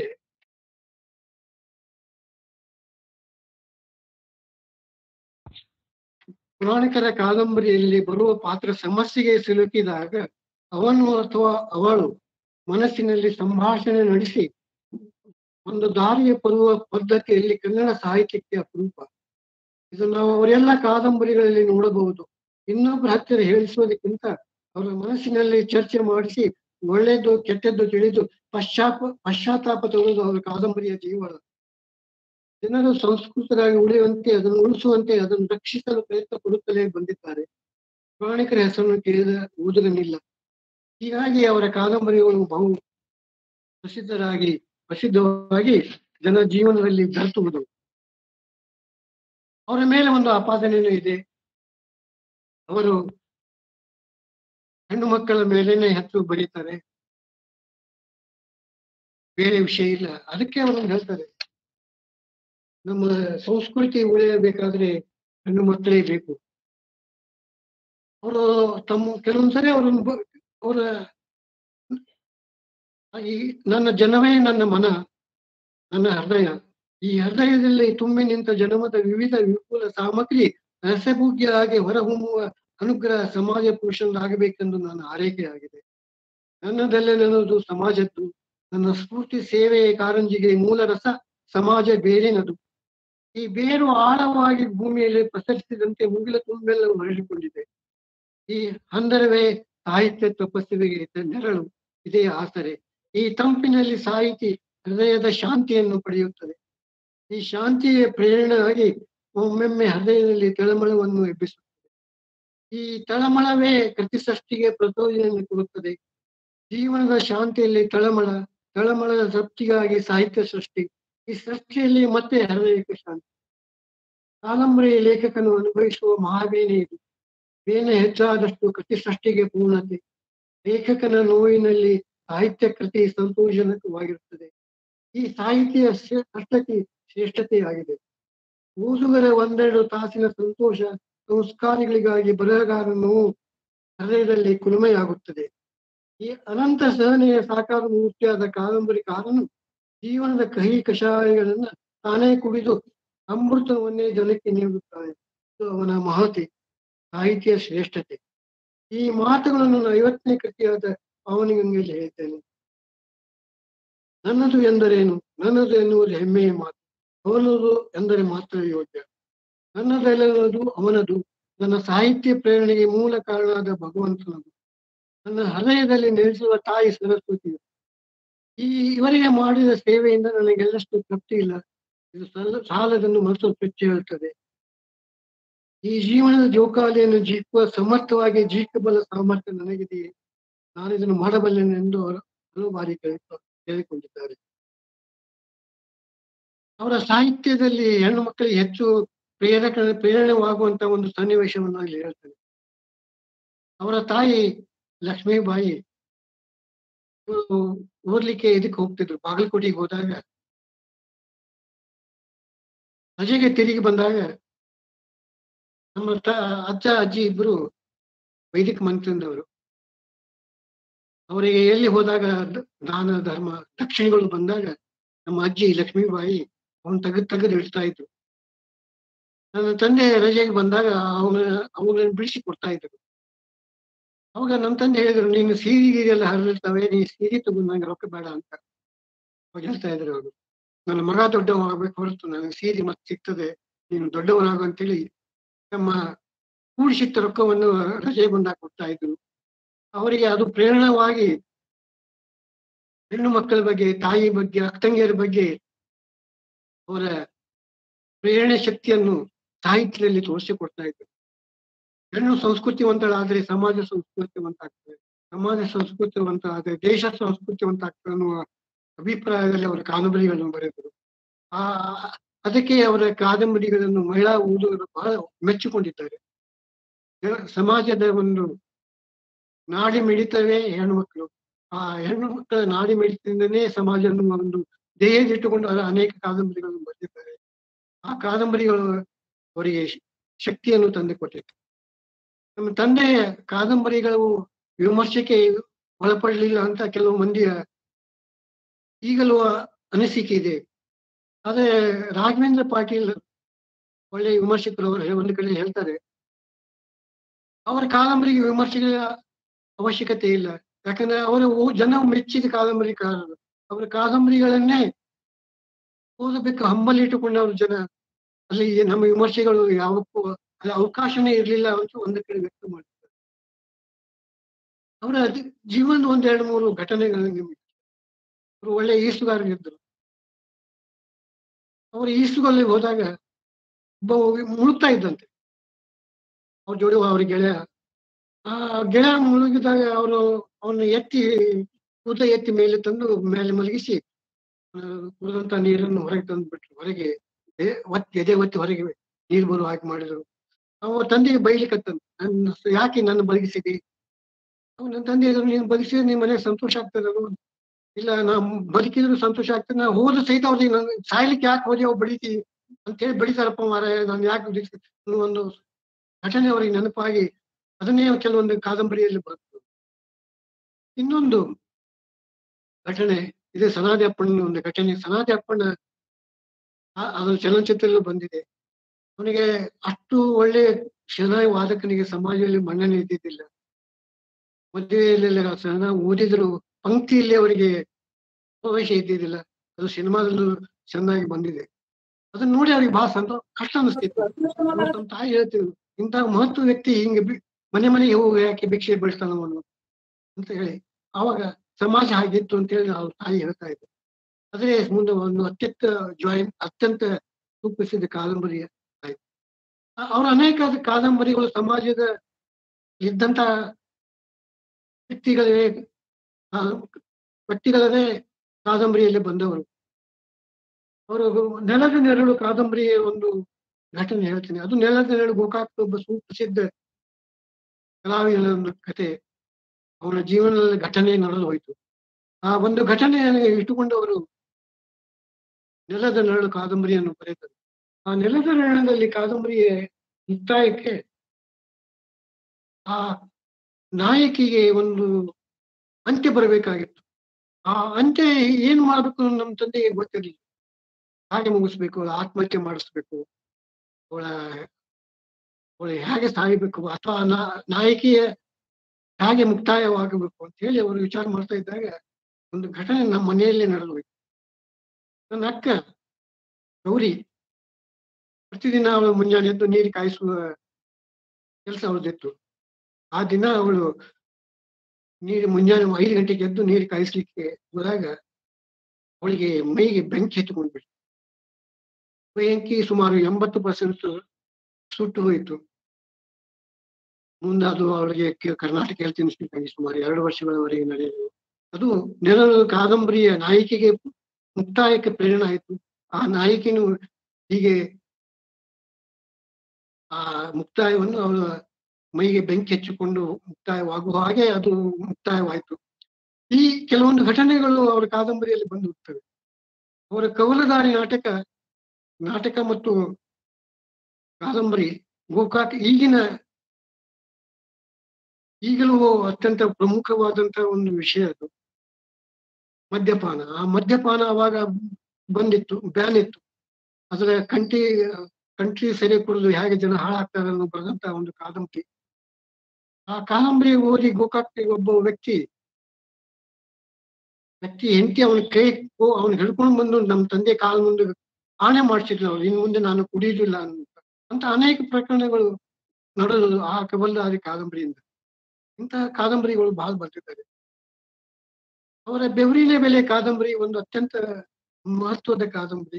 ಪುರಾಣಿಕರ ಕಾದಂಬರಿಯಲ್ಲಿ ಬರುವ ಪಾತ್ರ ಸಮಸ್ಯೆಗೆ ಸಿಲುಕಿದಾಗ ಅವನು ಅಥವಾ ಅವಳು ಮನಸ್ಸಿನಲ್ಲಿ ಸಂಭಾಷಣೆ ನಡೆಸಿ ಒಂದು ದಾರಿಯ ಬರುವ ಪದ್ಧತಿಯಲ್ಲಿ ಕನ್ನಡ ಸಾಹಿತ್ಯಕ್ಕೆ ಅಪರೂಪ. ಇದು ನಾವು ಅವರೆಲ್ಲ ಕಾದಂಬರಿಗಳಲ್ಲಿ ನೋಡಬಹುದು. ಇನ್ನೊಬ್ಬರ ಹತ್ತಿರ ಹೇಳಿಸುವುದಕ್ಕಿಂತ ಅವರ ಮನಸ್ಸಿನಲ್ಲಿ ಚರ್ಚೆ ಮಾಡಿಸಿ ಒಳ್ಳೆಯದು ಕೆಟ್ಟದ್ದು ತಿಳಿದು ಪಶ್ಚಾತ್ತಾಪ ತೋರುವುದು ಅವರ ಕಾದಂಬರಿಯ ಜೀವನ. ಜನರು ಸಂಸ್ಕೃತರಾಗಿ ಉಳಿಯುವಂತೆ, ಅದನ್ನು ಉಳಿಸುವಂತೆ, ಅದನ್ನು ರಕ್ಷಿಸಲು ಪ್ರಯತ್ನ ಪಡುತ್ತಲೇ ಬಂದಿದ್ದಾರೆ. ಪುರಾಣಿಕರ ಹೆಸರನ್ನು ಕೇಳಿದ ಓದುಗನಿಲ್ಲ. ಹೀಗಾಗಿ ಅವರ ಕಾದಂಬರಿಗಳು ಬಹು ಪ್ರಸಿದ್ಧವಾಗಿ ಜನ ಜೀವನದಲ್ಲಿ ಬೆರೆತುವುದು. ಅವರ ಮೇಲೆ ಒಂದು ಆಪಾದನೆಯೂ ಇದೆ. ಅವರು ಹೆಣ್ಣು ಮಕ್ಕಳ ಮೇಲೇನೆ ಹೆಚ್ಚು ಬರೀತಾರೆ, ಬೇರೆ ವಿಷಯ ಇಲ್ಲ. ಅದಕ್ಕೆ ಅವರು ಹೇಳ್ತಾರೆ, ನಮ್ಮ ಸಂಸ್ಕೃತಿ ಉಳಿಯಬೇಕಾದ್ರೆ ಹೆಣ್ಣು ಮಕ್ಕಳೇ ಬೇಕು. ಅವರು ಕೆಲವೊಂದ್ಸರಿ ಅವರ ಈ ನನ್ನ ಜನವೇ ನನ್ನ ಮನ, ನನ್ನ ಹೃದಯ, ಈ ಹೃದಯದಲ್ಲಿ ತುಂಬಿ ನಿಂತ ಜನಮದ ವಿವಿಧ ವಿಪುಲ ಸಾಮಗ್ರಿ ರಸಭೂಗ್ಯವಾಗಿ ಹೊರಹೊಮ್ಮುವ ಅನುಗ್ರಹ ಸಮಾಜ ಪುರುಷನಾಗಬೇಕೆಂದು ನನ್ನ ಆರೈಕೆಯಾಗಿದೆ. ನನ್ನದೆಲ್ಲನೆನ್ನೋದು ಸಮಾಜದ್ದು, ನನ್ನ ಸ್ಫೂರ್ತಿ ಸೇವೆಯ ಕಾರಂಜಿಗೆ ಮೂಲ ರಸ ಸಮಾಜ ಬೇರಿನದು. ಈ ಬೇರು ಆಳವಾಗಿ ಭೂಮಿಯಲ್ಲಿ ಪಸರಿಸಿದಂತೆ ಮುಗಿಲ ತುಂಬೆಲ್ಲ ಹರಡಿಕೊಂಡಿದೆ. ಈ ಹಂದರವೇ ಸಾಹಿತ್ಯ ತಪಸ್ಸಿಗೆ ನೆರಳು, ಇದೇ ಆಸರೆ. ಈ ತಂಪಿನಲ್ಲಿ ಸಾಹಿತಿ ಹೃದಯದ ಶಾಂತಿಯನ್ನು ಪಡೆಯುತ್ತದೆ. ಈ ಶಾಂತಿಯ ಪ್ರೇರಣೆಯಾಗಿ ಒಮ್ಮೆಮ್ಮೆ ಹೃದಯದಲ್ಲಿ ತಳಮಳವನ್ನು ಎಬ್ಬಿಸುತ್ತದೆ. ಈ ತಳಮಳವೇ ಕೃತಿಸೃಷ್ಟಿಗೆ ಪ್ರಚೋದನೆಯನ್ನು ಕೊಡುತ್ತದೆ. ಜೀವನದ ಶಾಂತಿಯಲ್ಲಿ ತಳಮಳದ ತೃಪ್ತಿಗಾಗಿ ಸಾಹಿತ್ಯ ಸೃಷ್ಟಿ, ಈ ಸೃಷ್ಟಿಯಲ್ಲಿ ಮತ್ತೆ ಹೃದಯಕ್ಕೆ ಶಾಂತಿ. ಕಾದಂಬರಿಯ ಲೇಖಕನು ಅನುಭವಿಸುವ ಮಹಾಬೇನೆ ಇದು. ಬೇನೆ ಹೆಚ್ಚಾದಷ್ಟು ಕೃತಿ ಸೃಷ್ಟಿಗೆ ಪೂರ್ಣತೆ. ಲೇಖಕನ ನೋವಿನಲ್ಲಿ ಸಾಹಿತ್ಯ ಕೃತಿ ಸಂತೋಷಜನಕವಾಗಿರುತ್ತದೆ. ಈ ಸಾಹಿತ್ಯ ಶ್ರೇಷ್ಠತೆಯಾಗಿದೆ. ಓದುಗರ ಒಂದೆರಡು ತಾಸಿನ ಸಂತೋಷ ಸಂಸ್ಕಾರಗಳಿಗಾಗಿ ಬರಹಗಾರನ ನೋವು ಹೃದಯದಲ್ಲಿ ಕುಲುಮೆಯಾಗುತ್ತದೆ. ಈ ಅನಂತ ಸಹನೆಯ ಸಾಕಾರ ಮೂರ್ತಿಯಾದ ಕಾದಂಬರಿಕಾರನು ಜೀವನದ ಕಹಿ ಕಷಾಯಗಳನ್ನ ತಾನೇ ಕುಡಿದು ಅಮೃತವನ್ನೇ ಜನಕ್ಕೆ ನೀಡುತ್ತಾನೆ. ಇದು ಅವನ ಮಹತಿ, ಸಾಹಿತ್ಯ ಶ್ರೇಷ್ಠತೆ. ಈ ಮಾತುಗಳನ್ನು ನಾನು 50ನೇ ಕೃತಿಯಾದ ಪಾವನಗಂಗೆಯಲ್ಲಿ ಹೇಳ್ತೇನೆ. ನನ್ನದು ಎಂದರೇನು? ನನ್ನದು ಎನ್ನುವುದು ಹೆಮ್ಮೆಯ ಮಾತು. ಅವನದು ಎಂದರೆ ಮಾತ್ರ ಯೋಗ್ಯ. ನನ್ನದೆಲ್ಲದು ಅವನದು. ನನ್ನ ಸಾಹಿತ್ಯ ಪ್ರೇರಣೆಗೆ ಮೂಲ ಕಾರಣವಾದ ಭಗವಂತನದು. ನನ್ನ ಹೃದಯದಲ್ಲಿ ನೆಲೆಸುವ ತಾಯಿ ಸರಸ್ವತಿಯು. ಇವರಿಗೆ ಮಾಡಿದ ಸೇವೆಯಿಂದ ನನಗೆಲ್ಲಷ್ಟು ತೃಪ್ತಿ ಇಲ್ಲ, ಇದು ಸಾಲದನ್ನು ಮನಸ್ಸು ಪೆಚ್ಚಿ ಹೇಳ್ತದೆ. ಈ ಜೀವನದ ಜೋಕಾಲಿಯನ್ನು ಜೀಕುವ ಸಮರ್ಥವಾಗಿ ಜೀಕಬಲ್ಲ ಸಾಮರ್ಥ್ಯ ನನಗಿದೆಯೇ? ನಾನು ಇದನ್ನು ಮಾಡಬಲ್ಲೆನೆಂದು ಅವರು ಹಲವು ಬಾರಿ ಕೇಳಿಕೊಂಡಿದ್ದಾರೆ. ಅವರ ಸಾಹಿತ್ಯದಲ್ಲಿ ಹೆಣ್ಣು ಮಕ್ಕಳಿಗೆ ಹೆಚ್ಚು ಪ್ರೇರಣೆವಾಗುವಂತ ಒಂದು ಸನ್ನಿವೇಶವನ್ನು ಅಲ್ಲಿ ಹೇಳ್ತಾರೆ. ಅವರ ತಾಯಿ ಲಕ್ಷ್ಮೀಬಾಯಿ ಓದ್ಲಿಕ್ಕೆ ಇದಕ್ಕೆ ಹೋಗ್ತಿದ್ರು. ಬಾಗಲಕೋಟೆಗೆ ಹೋದಾಗ ರಜೆಗೆ ತಿರುಗಿ ಬಂದಾಗ ನಮ್ಮ ಅಜ್ಜ ಅಜ್ಜಿ ಇಬ್ರು ವೈದಿಕ ಮಂತ್ರದವರು. ಅವರಿಗೆ ಎಲ್ಲಿ ಹೋದಾಗ ದಾನ ಧರ್ಮ ದಕ್ಷಿಣೆಗಳು ಬಂದಾಗ ನಮ್ಮ ಅಜ್ಜಿ ಲಕ್ಷ್ಮೀಬಾಯಿ ಅವನು ತೆಗೆದು ಇಡ್ತಾ ಇದ್ರು. ನನ್ನ ತಂದೆ ರಜೆಗೆ ಬಂದಾಗ ಅವುಗಳನ್ನ ಬಿಡಿಸಿ ಕೊಡ್ತಾ ಇದ್ರು. ಅವಾಗ ನಮ್ಮ ತಂದೆ ಹೇಳಿದ್ರು, ನೀನು ಸೀರೆಗೆಲ್ಲ ಹರಿದಿರ್ತವೆ, ನೀ ಸೀರೆ ತಗೊಂಡು ನಂಗೆ ರೊಕ್ಕ ಬೇಡ ಅಂತ ಅವಾಗ ಹೇಳ್ತಾ ಇದ್ರು ಅವರು. ನನ್ನ ಮಗ ದೊಡ್ಡವನಾಗಬೇಕು ಹೊರತು ನನಗೆ ಸೀರೆ ಮತ್ತೆ ಸಿಗ್ತದೆ, ನೀನು ದೊಡ್ಡವನಾಗು ಅಂತೇಳಿ ನಮ್ಮ ಕೂಡಿಸಿಟ್ಟ ರೊಕ್ಕವನ್ನು ರಜೆ ಬಂದಾಗ ಕೊಡ್ತಾ ಇದ್ರು. ಅವರಿಗೆ ಅದು ಪ್ರೇರಣವಾಗಿ ಹೆಣ್ಣು ಮಕ್ಕಳ ಬಗ್ಗೆ, ತಾಯಿ ಬಗ್ಗೆ, ಅಕ್ಕಂಗಿಯರ ಬಗ್ಗೆ ಅವರ ಪ್ರೇರಣೆ ಶಕ್ತಿಯನ್ನು ಸಾಹಿತ್ಯದಲ್ಲಿ ತೋರಿಸಿಕೊಡ್ತಾ ಇದ್ರು. ಹೆಣ್ಣು ಸಂಸ್ಕೃತಿವಂತಳಾದ್ರೆ ಸಮಾಜ ಸಂಸ್ಕೃತಿವಂತ ಆಗ್ತದೆ, ಸಮಾಜ ಸಂಸ್ಕೃತಿವಂತ ಆದ್ರೆ ದೇಶ ಸಂಸ್ಕೃತಿವಂತ ಆಗ್ತದೆ ಅನ್ನುವ ಅಭಿಪ್ರಾಯದಲ್ಲಿ ಅವರ ಕಾದಂಬರಿಗಳನ್ನು ಬರೆದರು. ಅದಕ್ಕೆ ಅವರ ಕಾದಂಬರಿಗಳನ್ನು ಮಹಿಳಾ ಓದುಗರು ಬಹಳ ಮೆಚ್ಚಿಕೊಂಡಿದ್ದಾರೆ. ಸಮಾಜದ ಒಂದು ನಾಡಿ ಮಿಡಿತವೇ ಹೆಣ್ಣುಮಕ್ಕಳು. ಆ ಹೆಣ್ಣು ಮಕ್ಕಳ ನಾಡಿ ಮಿಡಿತದಿಂದನೇ ಸಮಾಜವನ್ನು ಒಂದು ದೇಹದಿಟ್ಟುಕೊಂಡು ಅನೇಕ ಕಾದಂಬರಿಗಳನ್ನು ಬರೆದಿದ್ದಾರೆ. ಆ ಕಾದಂಬರಿಗಳು ಅವರಿಗೆ ಶಕ್ತಿಯನ್ನು ತಂದುಕೊಟ್ಟಿತ್ತು. ನಮ್ಮ ತಂದೆಯ ಕಾದಂಬರಿಗಳು ವಿಮರ್ಶೆಗೆ ಒಳಪಡಲಿಲ್ಲ ಅಂತ ಕೆಲವು ಮಂದಿಯ ಈಗಲೂ ಅನಿಸಿಕೆ ಇದೆ. ಆದ್ರೆ ರಾಘವೇಂದ್ರ ಪಾಟೀಲ್ ಒಳ್ಳೆಯ ವಿಮರ್ಶಕರು ಅವರು ಒಂದು ಕಡೆ ಹೇಳ್ತಾರೆ, ಅವರ ಕಾದಂಬರಿಗೆ ವಿಮರ್ಶೆಗಳ ಅವಶ್ಯಕತೆ ಇಲ್ಲ. ಯಾಕಂದ್ರೆ ಅವರು ಜನ ಮೆಚ್ಚಿದ ಕಾದಂಬರಿಕಾರರು. ಅವರ ಕಾದಂಬರಿಗಳನ್ನೇ ಓದಬೇಕು ಹಂಬಲಿಟ್ಟುಕೊಂಡವರು ಜನ. ಅಲ್ಲಿ ನಮ್ಮ ವಿಮರ್ಶೆಗಳು ಯಾವಕ್ಕೂ ಅವಕಾಶನೇ ಇರಲಿಲ್ಲ ಅಂತ ಒಂದು ಕಡೆ ವ್ಯಕ್ತ ಮಾಡ್ತಾರೆ. ಅವರ ಜೀವನದ 1-2-3 ಘಟನೆಗಳನ್ನು ಅವರು ಒಳ್ಳೆಯ ಈಸುಗಾರರಿದ್ದರು. ಅವರು ಈಸುಗಲ್ಲಿಗೆ ಹೋದಾಗ ಒಬ್ಬ ಮುಳುಗ್ತಾ ಇದ್ದಂತೆ. ಅವ್ರ ಜೋಡಿ ಅವ್ರ ಗೆಳೆಯ. ಆ ಗೆಳೆಯ ಮುಳುಗಿದಾಗ ಅವನು ಎತ್ತಿ ಕೂದಲ ಎತ್ತಿ ಮೇಲೆ ತಂದು ಮೇಲೆ ಮಲಗಿಸಿ ಕುಡಿದಂತ ನೀರನ್ನು ಹೊರಗೆ ತಂದ್ಬಿಟ್ರು. ಹೊರಗೆ ಎದೆ ಒತ್ತಿ ಹೊರಗೆ ನೀರು ಬರುವ ಹಾಗೆ ಮಾಡಿದ್ರು. ಅವ ತಂದೆಗೆ ಬೈಲಿಕತ್ತಂತೆ. ಯಾಕೆ ನನ್ನ ಬಲಗಿಸಿದಿ? ನನ್ನ ತಂದೆ ಹೇಳಿದ್ರು, ನೀನು ಬಲಗಿಸಿದ್ರೆ ನಿಮ್ ಮನೆಗೆ ಸಂತೋಷ ಆಗ್ತದಲ್ವ? ಇಲ್ಲ ನಾ ಬದುಕಿದ್ರು ಸಂತೋಷ ಆಗ್ತದೆ. ನಾ ಹೋದ್ರು ಸಹಿತ ಅವ್ರಿಗೆ ನನ್ ಸಾಯ್ಲಿಕ್ಕೆ ಯಾಕೆ ಹೋದೆ ಅವ್ ಬಡಿತಿ ಅಂತ ಹೇಳಿ ಬಡಿತಾರಪ್ಪ ಮಾರಾಯ. ನಾನು ಯಾಕೆ ಬದುಕಿಸಿ ಅನ್ನೋ ಒಂದು ಘಟನೆ ಅವರಿಗೆ ನೆನಪಾಗಿ ಅದನ್ನೇ ಕೆಲವೊಂದು ಕಾದಂಬರಿಯಲ್ಲಿ ಬರ್ತದೆ. ಇನ್ನೊಂದು ಘಟನೆ ಇದೆ, ಸನಾದಿ ಅಪ್ಪಣ್ಣನ ಒಂದು ಘಟನೆ. ಸನಾದಿ ಅಪ್ಪಣ್ಣ ಅದು ಚಲನಚಿತ್ರದಲ್ಲೂ ಬಂದಿದೆ. ಅವನಿಗೆ ಅಷ್ಟು ಒಳ್ಳೆ ಶಹನಾಯಿ ವಾದಕನಿಗೆ ಸಮಾಜದಲ್ಲಿ ಮನ್ನಣೆ ಇದ್ದಿದ್ದಿಲ್ಲ. ಮದುವೆಯಲ್ಲೆಲ್ಲ ಚೆನ್ನಾಗಿ ಓದಿದ್ರು ಪಂಕ್ತಿಯಲ್ಲಿ ಅವರಿಗೆ ಪ್ರವೇಶ ಇದ್ದಿದ್ದಿಲ್ಲ. ಅದು ಸಿನಿಮಾದಲ್ಲೂ ಚೆನ್ನಾಗಿ ಬಂದಿದೆ. ಅದನ್ನ ನೋಡಿ ಅವ್ರಿಗೆ ಬಹಳ ಕಷ್ಟ ಅನಿಸ್ತಿತ್ತು. ತಮ್ಮ ತಾಯಿ ಹೇಳ್ತಿದ್ರು, ಇಂತಹ ಮಹತ್ವ ವ್ಯಕ್ತಿ ಹಿಂಗೆ ಮನೆ ಮನೆಗೆ ಹೋಗಿ ಯಾಕೆ ಭಿಕ್ಷೆ ಬಿಡಿಸ್ತಾನವನು ಅಂತ ಹೇಳಿ. ಆವಾಗ ಸಮಾಜ ಹಾಗಿತ್ತು ಅಂತ ಹೇಳಿ ಅವ್ರ ತಾಯಿ ಹೇಳ್ತಾ ಇದ್ರು. ಅದೇ ಮುಂದೆ ಒಂದು ಅತ್ಯಂತ ರೂಪಿಸಿದ ಕಾದಂಬರಿ ಆಯ್ತು. ಅವರ ಅನೇಕ ಕಾದಂಬರಿಗಳು ಸಮಾಜದ ಇದ್ದಂತ ವ್ಯಕ್ತಿಗಳೇ ಆ ವ್ಯಕ್ತಿಗಳೇ ಕಾದಂಬರಿಯಲ್ಲಿ ಬಂದವರು. ಅವರು ನೆಲದ ನೆರಳು ಕಾದಂಬರಿಯ ಒಂದು ಘಟನೆ ಹೇಳ್ತೀನಿ. ಅದು ನೆಲದ ನೆರಳು ಗೋಕಾಕ್ ಒಬ್ಬ ಸುಪ್ರಸಿದ್ಧ ಕಲಾವಿದನ ಒಂದು ಕತೆ. ಅವರ ಜೀವನದಲ್ಲಿ ಘಟನೆ ನಡೆದು ಹೋಯ್ತು. ಆ ಒಂದು ಘಟನೆಯನ್ನು ಇಟ್ಟುಕೊಂಡು ಅವರು ನೆಲದ ನೆರಳು ಕಾದಂಬರಿಯನ್ನು ಬರೆದರು. ಆ ನೆಲದ ನೆರಳಿನಲ್ಲಿ ಕಾದಂಬರಿಯ ಮುಕ್ತಾಯಕ್ಕೆ ಆ ನಾಯಕಿಗೆ ಒಂದು ಅಂತ್ಯ ಬರಬೇಕಾಗಿತ್ತು. ಆ ಅಂತ್ಯ ಏನ್ ಮಾಡ್ಬೇಕು ನಮ್ಮ ತಂದೆಗೆ ಗೊತ್ತಿರಲಿಲ್ಲ. ಹಾಗೆ ಮುಗಿಸ್ಬೇಕು, ಆತ್ಮಹತ್ಯೆ ಮಾಡಿಸ್ಬೇಕು, ಅವಳ ಅವಳು ಹೇಗೆ ಸಾಯಬೇಕು ಅಥವಾ ನಾಯಕಿಯ ಹೇಗೆ ಮುಕ್ತಾಯವಾಗಬೇಕು ಅಂತ ಹೇಳಿ ಅವರು ವಿಚಾರ ಮಾಡ್ತಾ ಇದ್ದಾಗ ಒಂದು ಘಟನೆ ನಮ್ಮ ಮನೆಯಲ್ಲೇ ನಡೆದು ಹೋಯ್ತು. ನನ್ನ ಅಕ್ಕ ಗೌರಿ ಪ್ರತಿದಿನ ಅವಳು ಮುಂಜಾನೆ ಎದ್ದು ನೀರು ಕಾಯಿಸುವ ಕೆಲಸ ಅವಳದಿತ್ತು. ಆ ದಿನ ಅವಳು ಮುಂಜಾನೆ 5 ಗಂಟೆಗೆ ಎದ್ದು ನೀರು ಕಾಯಿಸ್ಲಿಕ್ಕೆ ಹೋದಾಗ ಅವಳಿಗೆ ಮೈಗೆ ಬೆಂಕಿ ಹಚ್ಚಿಕೊಂಡ್ಬಿಟ್ಟು ಬೆಂಕಿ ಸುಮಾರು 80% ಸುಟ್ಟು ಹೋಯಿತು. ಮುಂದೆ ಅದು ಅವಳಿಗೆ ಕರ್ನಾಟಕ ಹೆಲ್ತ್ ಇನ್ಸ್ಟಿಟ್ಯೂಟ್ ಸುಮಾರು 2 ವರ್ಷಗಳವರೆಗೆ ನಡೆಯಿತು. ಅದು ನೆರಳು ಕಾದಂಬರಿಯ ನಾಯಕಿಗೆ ಮುಕ್ತಾಯಕ್ಕೆ ಪ್ರೇರಣೆ ಆಯಿತು. ಆ ನಾಯಕಿನು ಹೀಗೆ ಆ ಮುಕ್ತಾಯವನ್ನು ಅವಳ ಮೈಗೆ ಬೆಂಕಿ ಹಚ್ಚಿಕೊಂಡು ಮುಕ್ತಾಯವಾಗುವ ಹಾಗೆ ಅದು ಮುಕ್ತಾಯವಾಯಿತು. ಈ ಕೆಲವೊಂದು ಘಟನೆಗಳು ಅವರ ಕಾದಂಬರಿಯಲ್ಲಿ ಬಂದು ಹೋಗ್ತವೆ. ಅವರ ಕವಲುದಾರಿ ನಾಟಕ ಮತ್ತು ಕಾದಂಬರಿ ಗೋಕಾಕ್ ಈಗಲೂ ಅತ್ಯಂತ ಪ್ರಮುಖವಾದಂತಹ ಒಂದು ವಿಷಯ ಅದು. ಮದ್ಯಪಾನ. ಆ ಮದ್ಯಪಾನ ಅವಾಗ ಬಂದಿತ್ತು, ಬ್ಯಾನ್ ಇತ್ತು. ಅದರ ಕಂಟ್ರಿ ಸೆರೆ ಕುಡಿದು ಹೇಗೆ ಜನ ಹಾಳಾಗ್ತಾರೆ ಅನ್ನೋ ಬರೆದಂತ ಒಂದು ಕಾದಂಬರಿ. ಆ ಕಾದಂಬರಿ ಓದಿ ಗೋಕಾಕ್ ಒಬ್ಬ ವ್ಯಕ್ತಿ ಹೆಂಡತಿ ಅವನ ಕೈ ಅವನು ಹಿಡ್ಕೊಂಡು ಬಂದು ನಮ್ಮ ತಂದೆ ಕಾಲ ಮುಂದೆ ಆಣೆ ಮಾಡಿಸಿದ್ರು. ಅವ್ರು ಇನ್ನು ಮುಂದೆ ನಾನು ಕುಡಿಯುವುದಿಲ್ಲ ಅಂತ ಅನೇಕ ಪ್ರಕರಣಗಳು ನಡೆದು ಆ ಕವಲ್ದಾರಿ ಕಾದಂಬರಿಯಿಂದ. ಇಂತಹ ಕಾದಂಬರಿಗಳು ಬಹಳ ಬರ್ತಿದ್ದಾರೆ. ಅವರ ಬೆವರಿನ ಬೆಲೆ ಕಾದಂಬರಿ ಒಂದು ಅತ್ಯಂತ ಮಹತ್ವದ ಕಾದಂಬರಿ.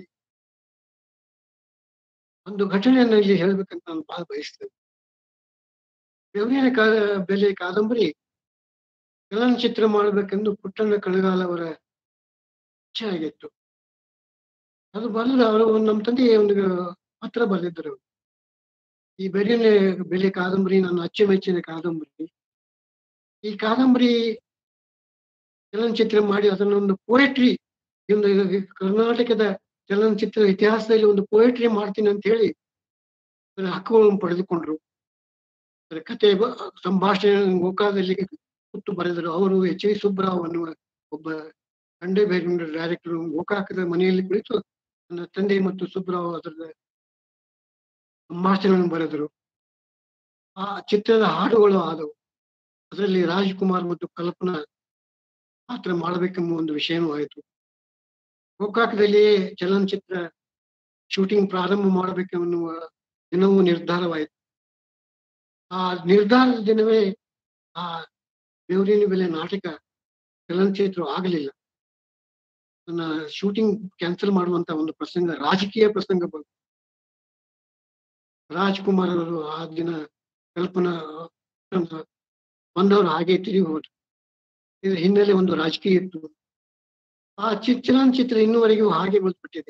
ಒಂದು ಘಟನೆಯನ್ನು ಇಲ್ಲಿ ಹೇಳ್ಬೇಕಂತ ನಾನು ಬಹಳ ಬಯಸ್ತೇನೆ. ಬೆವರಿನ ಬೆಲೆ ಕಾದಂಬರಿ ಚಲನಚಿತ್ರ ಮಾಡಬೇಕೆಂದು ಪುಟ್ಟಣ್ಣ ಕಣಗಾಲ್ ಅವರ ಇಚ್ಛೆ ಆಗಿತ್ತು. ಅದು ಬರೆದು ಅವರು ನಮ್ಮ ತಂದೆಗೆ ಒಂದು ಪತ್ರ ಬರೆದಿದ್ದರು. ಈ ಬೆವರಿನ ಬೆಲೆ ಕಾದಂಬರಿ ನನ್ನ ಅಚ್ಚುಮೆಚ್ಚಿನ ಕಾದಂಬರಿ. ಈ ಕಾದಂಬರಿ ಚಲನಚಿತ್ರ ಮಾಡಿ ಅದನ್ನೊಂದು ಪೋಯಟ್ರಿ, ಒಂದು ಕರ್ನಾಟಕದ ಚಲನಚಿತ್ರ ಇತಿಹಾಸದಲ್ಲಿ ಒಂದು ಪೋಯಟ್ರಿ ಮಾಡ್ತೀನಿ ಅಂತ ಹೇಳಿ ಅದರ ಹಕ್ಕುಗಳನ್ನು ಪಡೆದುಕೊಂಡ್ರು. ಅದರ ಕತೆ ಸಂಭಾಷಣೆ ಗೋಕಾಕದಲ್ಲಿ ಕೂತು ಬರೆದರು. ಅವರು ಎಚ್.ವಿ. ಸುಬ್ಬರಾವ್ ಅನ್ನುವ ಒಬ್ಬ ಸಂಡೇ ಬೇಗಂಡ ಡೈರೆಕ್ಟರ್ ಗೋಕಾಕದ ಮನೆಯಲ್ಲಿ ಕುಳಿತು ನನ್ನ ತಂದೆ ಮತ್ತು ಸುಬ್ಬರಾವ್ ಅದರ ಸಂಭಾಷಣೆಗಳನ್ನು ಬರೆದರು. ಆ ಚಿತ್ರದ ಹಾಡುಗಳು ಆದವು. ಅದರಲ್ಲಿ ರಾಜ್‌ಕುಮಾರ್ ಮತ್ತು ಕಲ್ಪನಾ ಪಾತ್ರ ಮಾಡಬೇಕೆಂಬ ಒಂದು ವಿಷಯನೂ ಆಯಿತು. ಗೋಕಾಕದಲ್ಲಿಯೇ ಚಲನಚಿತ್ರ ಶೂಟಿಂಗ್ ಪ್ರಾರಂಭ ಮಾಡಬೇಕೆನ್ನುವ ದಿನವೂ ನಿರ್ಧಾರವಾಯಿತು. ಆ ನಿರ್ಧಾರದ ದಿನವೇ ಆ ಬೆವರಿನ ಬೆಲೆ ನಾಟಕ ಚಲನಚಿತ್ರ ಆಗಲಿಲ್ಲ. ನನ್ನ ಶೂಟಿಂಗ್ ಕ್ಯಾನ್ಸಲ್ ಮಾಡುವಂತ ಒಂದು ಪ್ರಸಂಗ, ರಾಜಕೀಯ ಪ್ರಸಂಗ ಬಂತು. ರಾಜ್‌ಕುಮಾರ್ ಅವರು ಆ ದಿನ ಕಲ್ಪನಾ ಬಂದವರು ಹಾಗೆ ತಿರುಗಿ ಹೋದ್ರು. ಇದ್ರ ಹಿನ್ನೆಲೆ ಒಂದು ರಾಜಕೀಯ ಇತ್ತು. ಆ ಚಲನಚಿತ್ರ ಇನ್ನುವರೆಗೂ ಹಾಗೆ ಉಳಿದ್ಬಿಟ್ಟಿದೆ.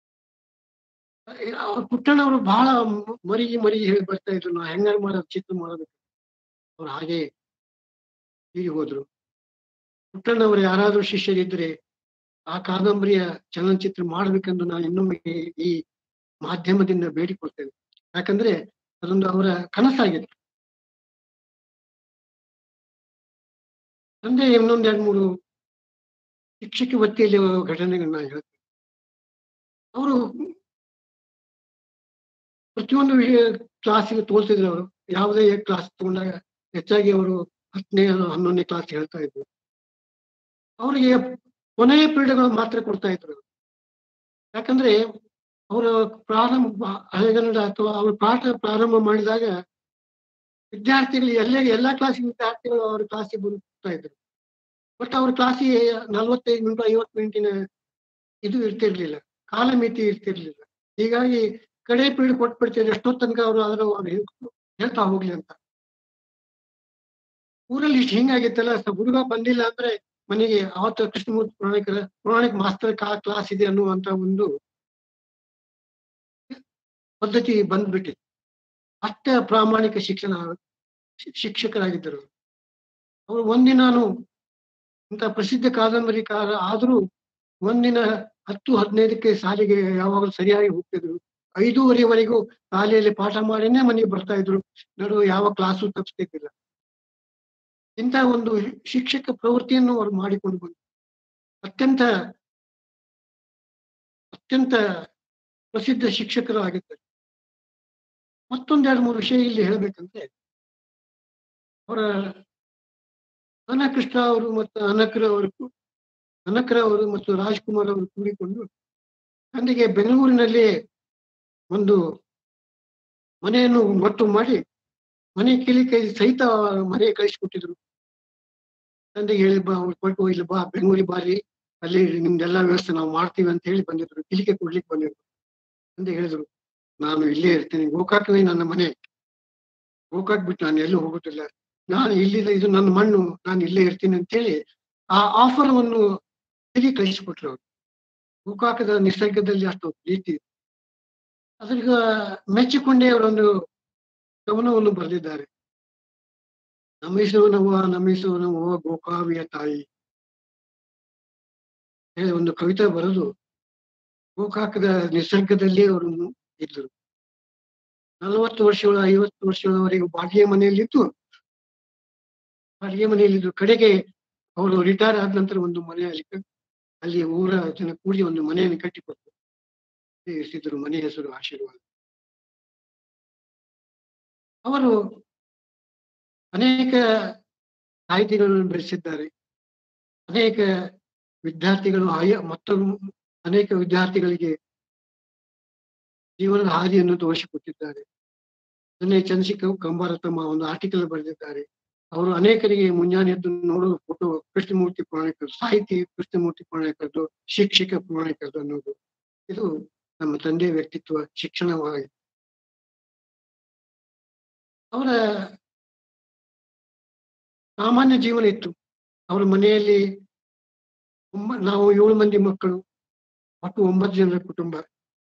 ಪುಟ್ಟಣ್ಣವರು ಬಹಳ ಮರಿಗೆ ಮರಿಗೆ ಹೇಳಿ ಬರ್ತಾ ಇದ್ರು, ನಾ ಹೆಂಗಾರು ಮಾಡೋದು ಚಿತ್ರ ಮಾಡೋದು. ಅವ್ರು ಹಾಗೆ ತೀರಿ ಹೋದ್ರು. ಪುಟ್ಟಣ್ಣವರು ಯಾರಾದ್ರೂ ಶಿಷ್ಯರಿದ್ರೆ ಆ ಕಾದಂಬರಿಯ ಚಲನಚಿತ್ರ ಮಾಡ್ಬೇಕೆಂದು ನಾನು ಇನ್ನೊಮ್ಮೆ ಈ ಮಾಧ್ಯಮದಿಂದ ಬೇಡಿಕೊಳ್ತೇನೆ. ಯಾಕಂದ್ರೆ ಅದೊಂದು ಅವರ ಕನಸಾಗಿದೆ. ತಂದೆ ಇನ್ನೊಂದ್ 2-3 ಶಿಕ್ಷಕಿ ವೃತ್ತಿಯಲ್ಲಿ ಘಟನೆಗಳನ್ನ ಹೇಳ್ತೀನಿ. ಅವರು ಪ್ರತಿಯೊಂದು ಕ್ಲಾಸಿಗೆ ತೋರಿಸಿದ್ರು ಅವರು. ಯಾವುದೇ ಕ್ಲಾಸ್ ತಗೊಂಡಾಗ ಹೆಚ್ಚಾಗಿ ಅವರು 10ನೇ 11ನೇ ಕ್ಲಾಸ್ ಹೇಳ್ತಾ ಇದ್ರು. ಅವರಿಗೆ ಕೊನೆಯ ಪೀರಿಯಡ್‌ಗಳು ಮಾತ್ರ ಕೊಡ್ತಾ ಇದ್ರು. ಯಾಕಂದ್ರೆ ಅವರು ಪ್ರಾರಂಭ ಹಳೆಗನ್ನಡ ಅಥವಾ ಅವರು ಪಾಠ ಪ್ರಾರಂಭ ಮಾಡಿದಾಗ ವಿದ್ಯಾರ್ಥಿಗಳು ಎಲ್ಲಾ ಕ್ಲಾಸಿನ ವಿದ್ಯಾರ್ಥಿಗಳು ಅವ್ರ ಕ್ಲಾಸಿಗೆ ಬರ್ತಾ ಇದ್ರು. ಬಟ್ ಅವ್ರ ಕ್ಲಾಸಿಗೆ 45 ಮಿನಿಟ್ 50 ಮಿನಿಟಿನ ಇದು ಇರ್ತಿರ್ಲಿಲ್ಲ. ಕಾಲಮಿತಿ ಇರ್ತಿರ್ಲಿಲ್ಲ. ಹೀಗಾಗಿ ಕಡೆ ಪೀರಿಯಡ್ ಕೊಟ್ಬಿಡ್ತಿದ್ರು. ಎಷ್ಟೋ ತನಕ ಅವ್ರು ಹೇಳ್ತಾ ಹೋಗ್ಲಿ ಅಂತ. ಊರಲ್ಲಿ ಇಷ್ಟು ಹಿಂಗಾಗಿತ್ತಲ್ಲ, ಹುಡುಗ ಬಂದಿಲ್ಲ ಅಂದ್ರೆ ಮನೆಗೆ ಅವತ್ತು ಕೃಷ್ಣಮೂರ್ತಿ ಪುರಾಣಿಕ ಮಾಸ್ತರ್ ಕ್ಲಾಸ್ ಇದೆ ಅನ್ನುವಂತ ಒಂದು ಪದ್ಧತಿ ಬಂದ್ಬಿಟ್ಟಿತ್ತು. ಅಷ್ಟ ಪ್ರಾಮಾಣಿಕ ಶಿಕ್ಷಕರಾಗಿದ್ದರು. ಅವರು ಒಂದಿನಾನು ಇಂಥ ಪ್ರಸಿದ್ಧ ಕಾದಂಬರಿಕಾರ ಆದ್ರೂ ಒಂದಿನ 10-15ಕ್ಕೆ ಶಾಲೆಗೆ ಯಾವಾಗಲೂ ಸರಿಯಾಗಿ ಹೋಗ್ತಿದ್ರು. 5:30ವರೆಗೂ ಶಾಲೆಯಲ್ಲಿ ಪಾಠ ಮಾಡಿನೇ ಮನೆಗೆ ಬರ್ತಾ ಇದ್ರು. ನಡುವೆ ಯಾವ ಕ್ಲಾಸು ತಪ್ಪಿಸ್ತಿದ್ದಿಲ್ಲ. ಇಂಥ ಒಂದು ಶಿಕ್ಷಕ ಪ್ರವೃತ್ತಿಯನ್ನು ಅವರು ಮಾಡಿಕೊಂಡು ಬಂದರು. ಅತ್ಯಂತ ಅತ್ಯಂತ ಪ್ರಸಿದ್ಧ ಶಿಕ್ಷಕರು ಆಗಿದ್ದರು. ಮತ್ತೊಂದ್ 2-3 ವಿಷಯ ಇಲ್ಲಿ ಹೇಳ್ಬೇಕಂದ್ರೆ, ಅವರ ಕೃಷ್ಣ ಅವರು ಮತ್ತು ಅನಕರ ಅವರು ಮತ್ತು ರಾಜ್‌ಕುಮಾರ್ ಅವರು ಕೂಡಿಕೊಂಡು ತಂದೆಗೆ ಬೆಂಗಳೂರಿನಲ್ಲಿ ಒಂದು ಮನೆಯನ್ನು ಒಟ್ಟು ಮಾಡಿ ಮನೆ ಕೈ ಸಹಿತ ಮನೆ ಕಳಿಸಿಕೊಟ್ಟಿದ್ರು. ತಂದೆಗೆ ಹೇಳಿ ಬಾ, ಕೊಟ್ಟು ಇಲ್ಲಿ ಬಾ, ಬೆಂಗಳೂರಿಗೆ ಬಾರಿ, ಅಲ್ಲಿ ನಿಮ್ದೆಲ್ಲಾ ವ್ಯವಸ್ಥೆ ನಾವು ಮಾಡ್ತೀವಿ ಅಂತ ಹೇಳಿ ಬಂದಿದ್ರು. ಕಿಲಿಕೆ ಕೊಡ್ಲಿಕ್ಕೆ ಬಂದಿದ್ರು. ತಂದೆ ಹೇಳಿದ್ರು, ನಾನು ಇಲ್ಲೇ ಇರ್ತೀನಿ, ಗೋಕಾಕವೇ ನನ್ನ ಮನೆ, ಗೋಕಾಕ್ ಬಿಟ್ಟು ನಾನು ಎಲ್ಲೂ ಹೋಗುದಿಲ್ಲ, ನಾನು ಇಲ್ಲಿದೆ, ಇದು ನನ್ನ ಮಣ್ಣು, ನಾನು ಇಲ್ಲೇ ಇರ್ತೀನಿ ಅಂತ ಹೇಳಿ ಆ ಆಫರ್‌ವನ್ನು ತಿರುಗಿ ಕಳಿಸಿಕೊಟ್ರು ಅವರು. ಗೋಕಾಕದ ನಿಸರ್ಗದಲ್ಲಿ ಅಷ್ಟು ಪ್ರೀತಿ. ಅದ್ರೀಗ ಮೆಚ್ಚಿಕೊಂಡೇ ಅವರೊಂದು ಕವನವನ್ನು ಬರೆದಿದ್ದಾರೆ. ನಮಿಸುವನವ್ವ ಗೋಕಾವಿಯ ತಾಯಿ ಹೇಳಿ ಒಂದು ಕವಿತೆ ಬರೆದು ಗೋಕಾಕದ ನಿಸರ್ಗದಲ್ಲಿ ಅವರು ಇದ್ರು. 40 ವರ್ಷಗಳು 50 ವರ್ಷಗಳವರೆಗೂ ಬಾಡಿಗೆ ಮನೆಯಲ್ಲಿದ್ದು ಕಡೆಗೆ ಅವರು ರಿಟೈರ್ ಆದ ನಂತರ ಒಂದು ಮನೆಯಲ್ಲಿ ಅಲ್ಲಿ ಊರ ಜನ ಕೂಡಿ ಒಂದು ಮನೆಯನ್ನು ಕಟ್ಟಿಕೊಟ್ಟು ಇರಿಸಿದ್ರು. ಮನೆ ಹೆಸರು ಆಶೀರ್ವಾದ. ಅವರು ಅನೇಕ ಸಾಹಿತಿಗಳನ್ನು ಬೆಳೆಸಿದ್ದಾರೆ. ಅನೇಕ ವಿದ್ಯಾರ್ಥಿಗಳು ಅನೇಕ ವಿದ್ಯಾರ್ಥಿಗಳಿಗೆ ಜೀವನದ ಹಾದಿಯನ್ನು ತೋರಿಸಿಕೊಟ್ಟಿದ್ದಾರೆ. ಅದನ್ನೇ ಚಂದ್ರಶೇಖರ್ ಕಂಬಾರತಮ್ಮ ಒಂದು ಆರ್ಟಿಕಲ್ ಬರೆದಿದ್ದಾರೆ. ಅವರು ಅನೇಕರಿಗೆ ಮುಂಜಾನೆ ಎದ್ದು ನೋಡೋದು ಫೋಟೋ ಕೃಷ್ಣಮೂರ್ತಿ ಪುರಾಣಿಕರು, ಸಾಹಿತಿ ಕೃಷ್ಣಮೂರ್ತಿ ಪುರಾಣಿಕರದು, ಶಿಕ್ಷಕ ಪುರಾಣಿಕರದು ಅನ್ನೋದು. ಇದು ನಮ್ಮ ತಂದೆಯ ವ್ಯಕ್ತಿತ್ವ, ಶಿಕ್ಷಣವಾಗಿ. ಅವರ ಸಾಮಾನ್ಯ ಜೀವನ ಇತ್ತು. ಅವರ ಮನೆಯಲ್ಲಿ ನಾವು 7 ಮಂದಿ ಮಕ್ಕಳು, ಒಟ್ಟು 9 ಜನರ ಕುಟುಂಬ.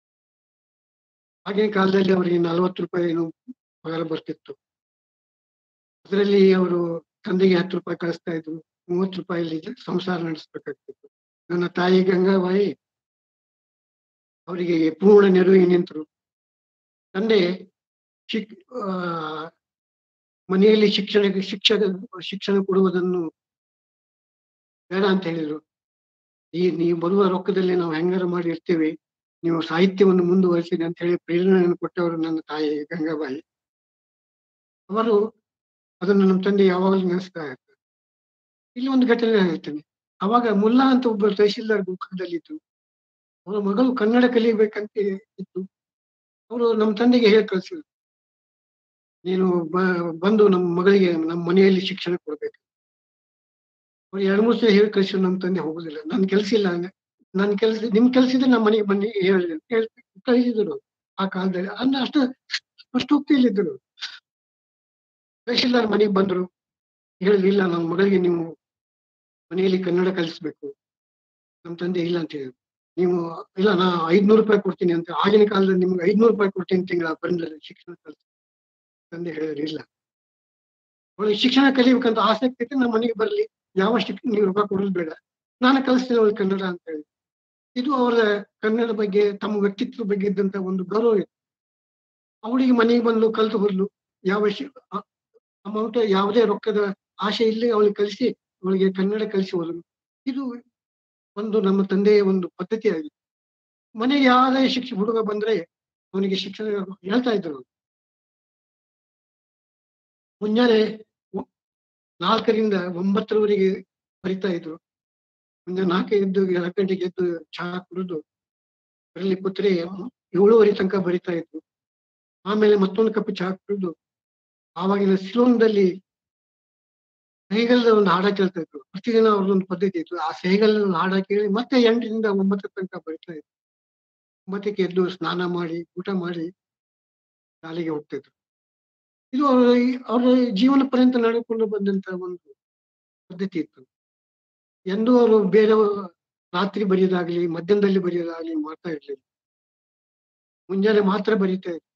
ಆಗಿನ ಕಾಲದಲ್ಲಿ ಅವರಿಗೆ 40 ರೂಪಾಯಿ ಏನೋ ಪಗಾರ ಬರ್ತಿತ್ತು. ಅದರಲ್ಲಿ ಅವರು ತಂದೆಗೆ 10 ರೂಪಾಯಿ ಕಳಿಸ್ತಾ ಇದ್ರು. 30 ರೂಪಾಯಿಲಿ ಸಂಸಾರ ನಡೆಸಬೇಕಾಗ್ತಿತ್ತು. ನನ್ನ ತಾಯಿ ಗಂಗಾಬಾಯಿ ಅವರಿಗೆ ಪೂರ್ಣ ನೆರವಿಗೆ ನಿಂತರು. ತಂದೆ ಮನೆಯಲ್ಲಿ ಶಿಕ್ಷಣ ಕೊಡುವುದನ್ನು ಬೇಡ ಅಂತ ಹೇಳಿದ್ರು. ನೀವು ಬರುವ ರೊಕ್ಕದಲ್ಲಿ ನಾವು ಹೆಂಗಾರ ಮಾಡಿ ಇರ್ತೇವೆ, ನೀವು ಸಾಹಿತ್ಯವನ್ನು ಮುಂದುವರಿಸಿರಿ ಅಂತ ಹೇಳಿ ಪ್ರೇರಣೆಯನ್ನು ಕೊಟ್ಟವರು ನನ್ನ ತಾಯಿ ಗಂಗಾಬಾಯಿ. ಅವರು ಅದನ್ನು ನಮ್ಮ ತಂದೆ ಯಾವಾಗಲೂ ನೆನೆಸ್ತಾ ಇರ್ತಾರೆ. ಇಲ್ಲಿ ಒಂದು ಘಟನೆ ಹೇಳ್ತೀನಿ. ಅವಾಗ ಮುಲ್ಲಾ ಅಂತ ಒಬ್ಬರು ತಹಶೀಲ್ದಾರ್ ಗೋಕಾಕದಲ್ಲಿದ್ರು. ಅವರ ಮಗಳು ಕನ್ನಡ ಕಲಿಬೇಕಂತ ಇತ್ತು. ಅವರು ನಮ್ಮ ತಂದೆಗೆ ಹೇಳಿ ಕಳಿಸಿದ್ರು, ನೀನು ಬಂದು ನಮ್ಮ ಮಗಳಿಗೆ ನಮ್ಮ ಮನೆಯಲ್ಲಿ ಶಿಕ್ಷಣ ಕೊಡ್ಬೇಕು. ಅವ್ರು 2-3 ಸಲ ಹೇಳಿ ಕಳಿಸಿದ್ರು. ನಮ್ಮ ತಂದೆ ಹೋಗುದಿಲ್ಲ, ನನ್ ಕೆಲ್ಸ ಇಲ್ಲ, ನಿಮ್ ಕೆಲ್ಸ ಇದ್ರೆ ನಮ್ಮ ಮನೆಗೆ ಬನ್ನಿ ಹೇಳಿ ಕಳಿಸಿದ್ರು. ಆ ಕಾಲದಲ್ಲಿ ಅಷ್ಟು ಸ್ಪಷ್ಟೋಕ್ತಿಯಲ್ಲಿದ್ದರು. ತಹಶೀಲ್ದಾರ್ ಮನೆಗೆ ಬಂದ್ರು. ಹೇಳಿದ್ರು, ಇಲ್ಲ ನನ್ನ ಮಗಳಿಗೆ ನೀವು ಮನೆಯಲ್ಲಿ ಕನ್ನಡ ಕಲಿಸ್ಬೇಕು. ನಮ್ಮ ತಂದೆ ಇಲ್ಲ ಅಂತ ಹೇಳಿದ್ರು. ನೀವು ಇಲ್ಲ ನಾ ₹500 ಕೊಡ್ತೀನಿ ಅಂತ. ಆಗಿನ ಕಾಲದಲ್ಲಿ ನಿಮ್ಗೆ ₹500 ಕೊಡ್ತೀನಿ ತಿಂಗಳ ಬಂದ್ರೆ ಶಿಕ್ಷಣ ಕಲಿಸಿ ತಂದೆ ಹೇಳಿದ್ರು ಇಲ್ಲ. ಅವಳಿಗೆ ಶಿಕ್ಷಣ ಕಲಿಬೇಕಂತ ಆಸಕ್ತಿ ಇದ್ರೆ ನಮ್ಮ ಮನೆಗೆ ಬರ್ಲಿ. ನೀವು ರೊಕ್ಕ ಕೊಡೋದು ಬೇಡ. ನಾನು ಕಲಿಸ್ತೀನಿ ಅವಳಿಗೆ ಕನ್ನಡ ಅಂತ ಹೇಳಿ. ಇದು ಅವರ ಕನ್ನಡ ಬಗ್ಗೆ, ತಮ್ಮ ವ್ಯಕ್ತಿತ್ವದ ಬಗ್ಗೆ ಇದ್ದಂತ ಒಂದು ಗೌರವ ಇತ್ತು. ಅವಳಿಗೆ ಮನೆಗೆ ಬಂದ್ಲು, ಕಲ್ತು ಹೋದ್ಲು. ಯಾವ ಶಿ ಅ ಅಮೌಂಟ್ ಯಾವುದೇ ರೊಕ್ಕದ ಆಶೆ ಇಲ್ಲದೆ ಅವಳಿಗೆ ಕಲಿಸಿ, ಅವಳಿಗೆ ಕನ್ನಡ ಕಲಿಸಿ ಹೋದ್ರು. ಇದು ಒಂದು ನಮ್ಮ ತಂದೆಯ ಒಂದು ಪದ್ಧತಿಯಾಗಿತ್ತು. ಮನೆಗೆ ಯಾವುದೇ ಹುಡುಗ ಬಂದ್ರೆ ಅವನಿಗೆ ಶಿಕ್ಷಣ ಹೇಳ್ತಾ ಇದ್ರು. ಮುಂಜಾನೆ 4ರಿಂದ 9ರವರೆಗೆ ಬರಿತಾ ಇದ್ರು. ಮುಂಜಾನೆ 4 ಎದ್ದು 2 ಗಂಟೆಗೆ ಎದ್ದು ಚಹಾ ಕುಡಿದು ಅದರಲ್ಲಿ ಕೂತ್ರೆ 7:30 ತನಕ ಬರಿತಾ ಇದ್ರು. ಆಮೇಲೆ ಮತ್ತೊಂದು ಕಪ್ ಚಹಾ ಕುಡಿದು ಆವಾಗಿನ ಸಿಲೋನ್‌ದಲ್ಲಿ ಸೈಗಲ್‌ದ ಒಂದು ಹಾಡ ಕೇಳ್ತಾ ಇದ್ರು. ಪ್ರತಿದಿನ ಅವ್ರದೊಂದು ಪದ್ಧತಿ ಇತ್ತು. ಆ ಸೈಗಲ್‌ನ ಹಾಡ ಕೇಳಿ ಮತ್ತೆ 8ರಿಂದ 9 ತನಕ ಬರಿತಾ ಇದ್ರು. 9ಕ್ಕೆ ಎದ್ದು ಸ್ನಾನ ಮಾಡಿ, ಊಟ ಮಾಡಿ ಶಾಲೆಗೆ ಹೋಗ್ತಿದ್ರು. ಇದು ಅವ್ರ ಜೀವನ ಪರ್ಯಂತ ನಡೆದುಕೊಂಡು ಬಂದಂತ ಒಂದು ಪದ್ಧತಿ ಇತ್ತು. ಎಂದೂ ಅವರು ರಾತ್ರಿ ಬರೆಯೋದಾಗ್ಲಿ, ಮಧ್ಯಾಹ್ನದಲ್ಲಿ ಬರೆಯೋದಾಗ್ಲಿ ಮಾಡ್ತಾ ಇರ್ಲಿಲ್ಲ. ಮುಂಜಾನೆ ಮಾತ್ರ ಬರೀತಾ ಇದ್ರು.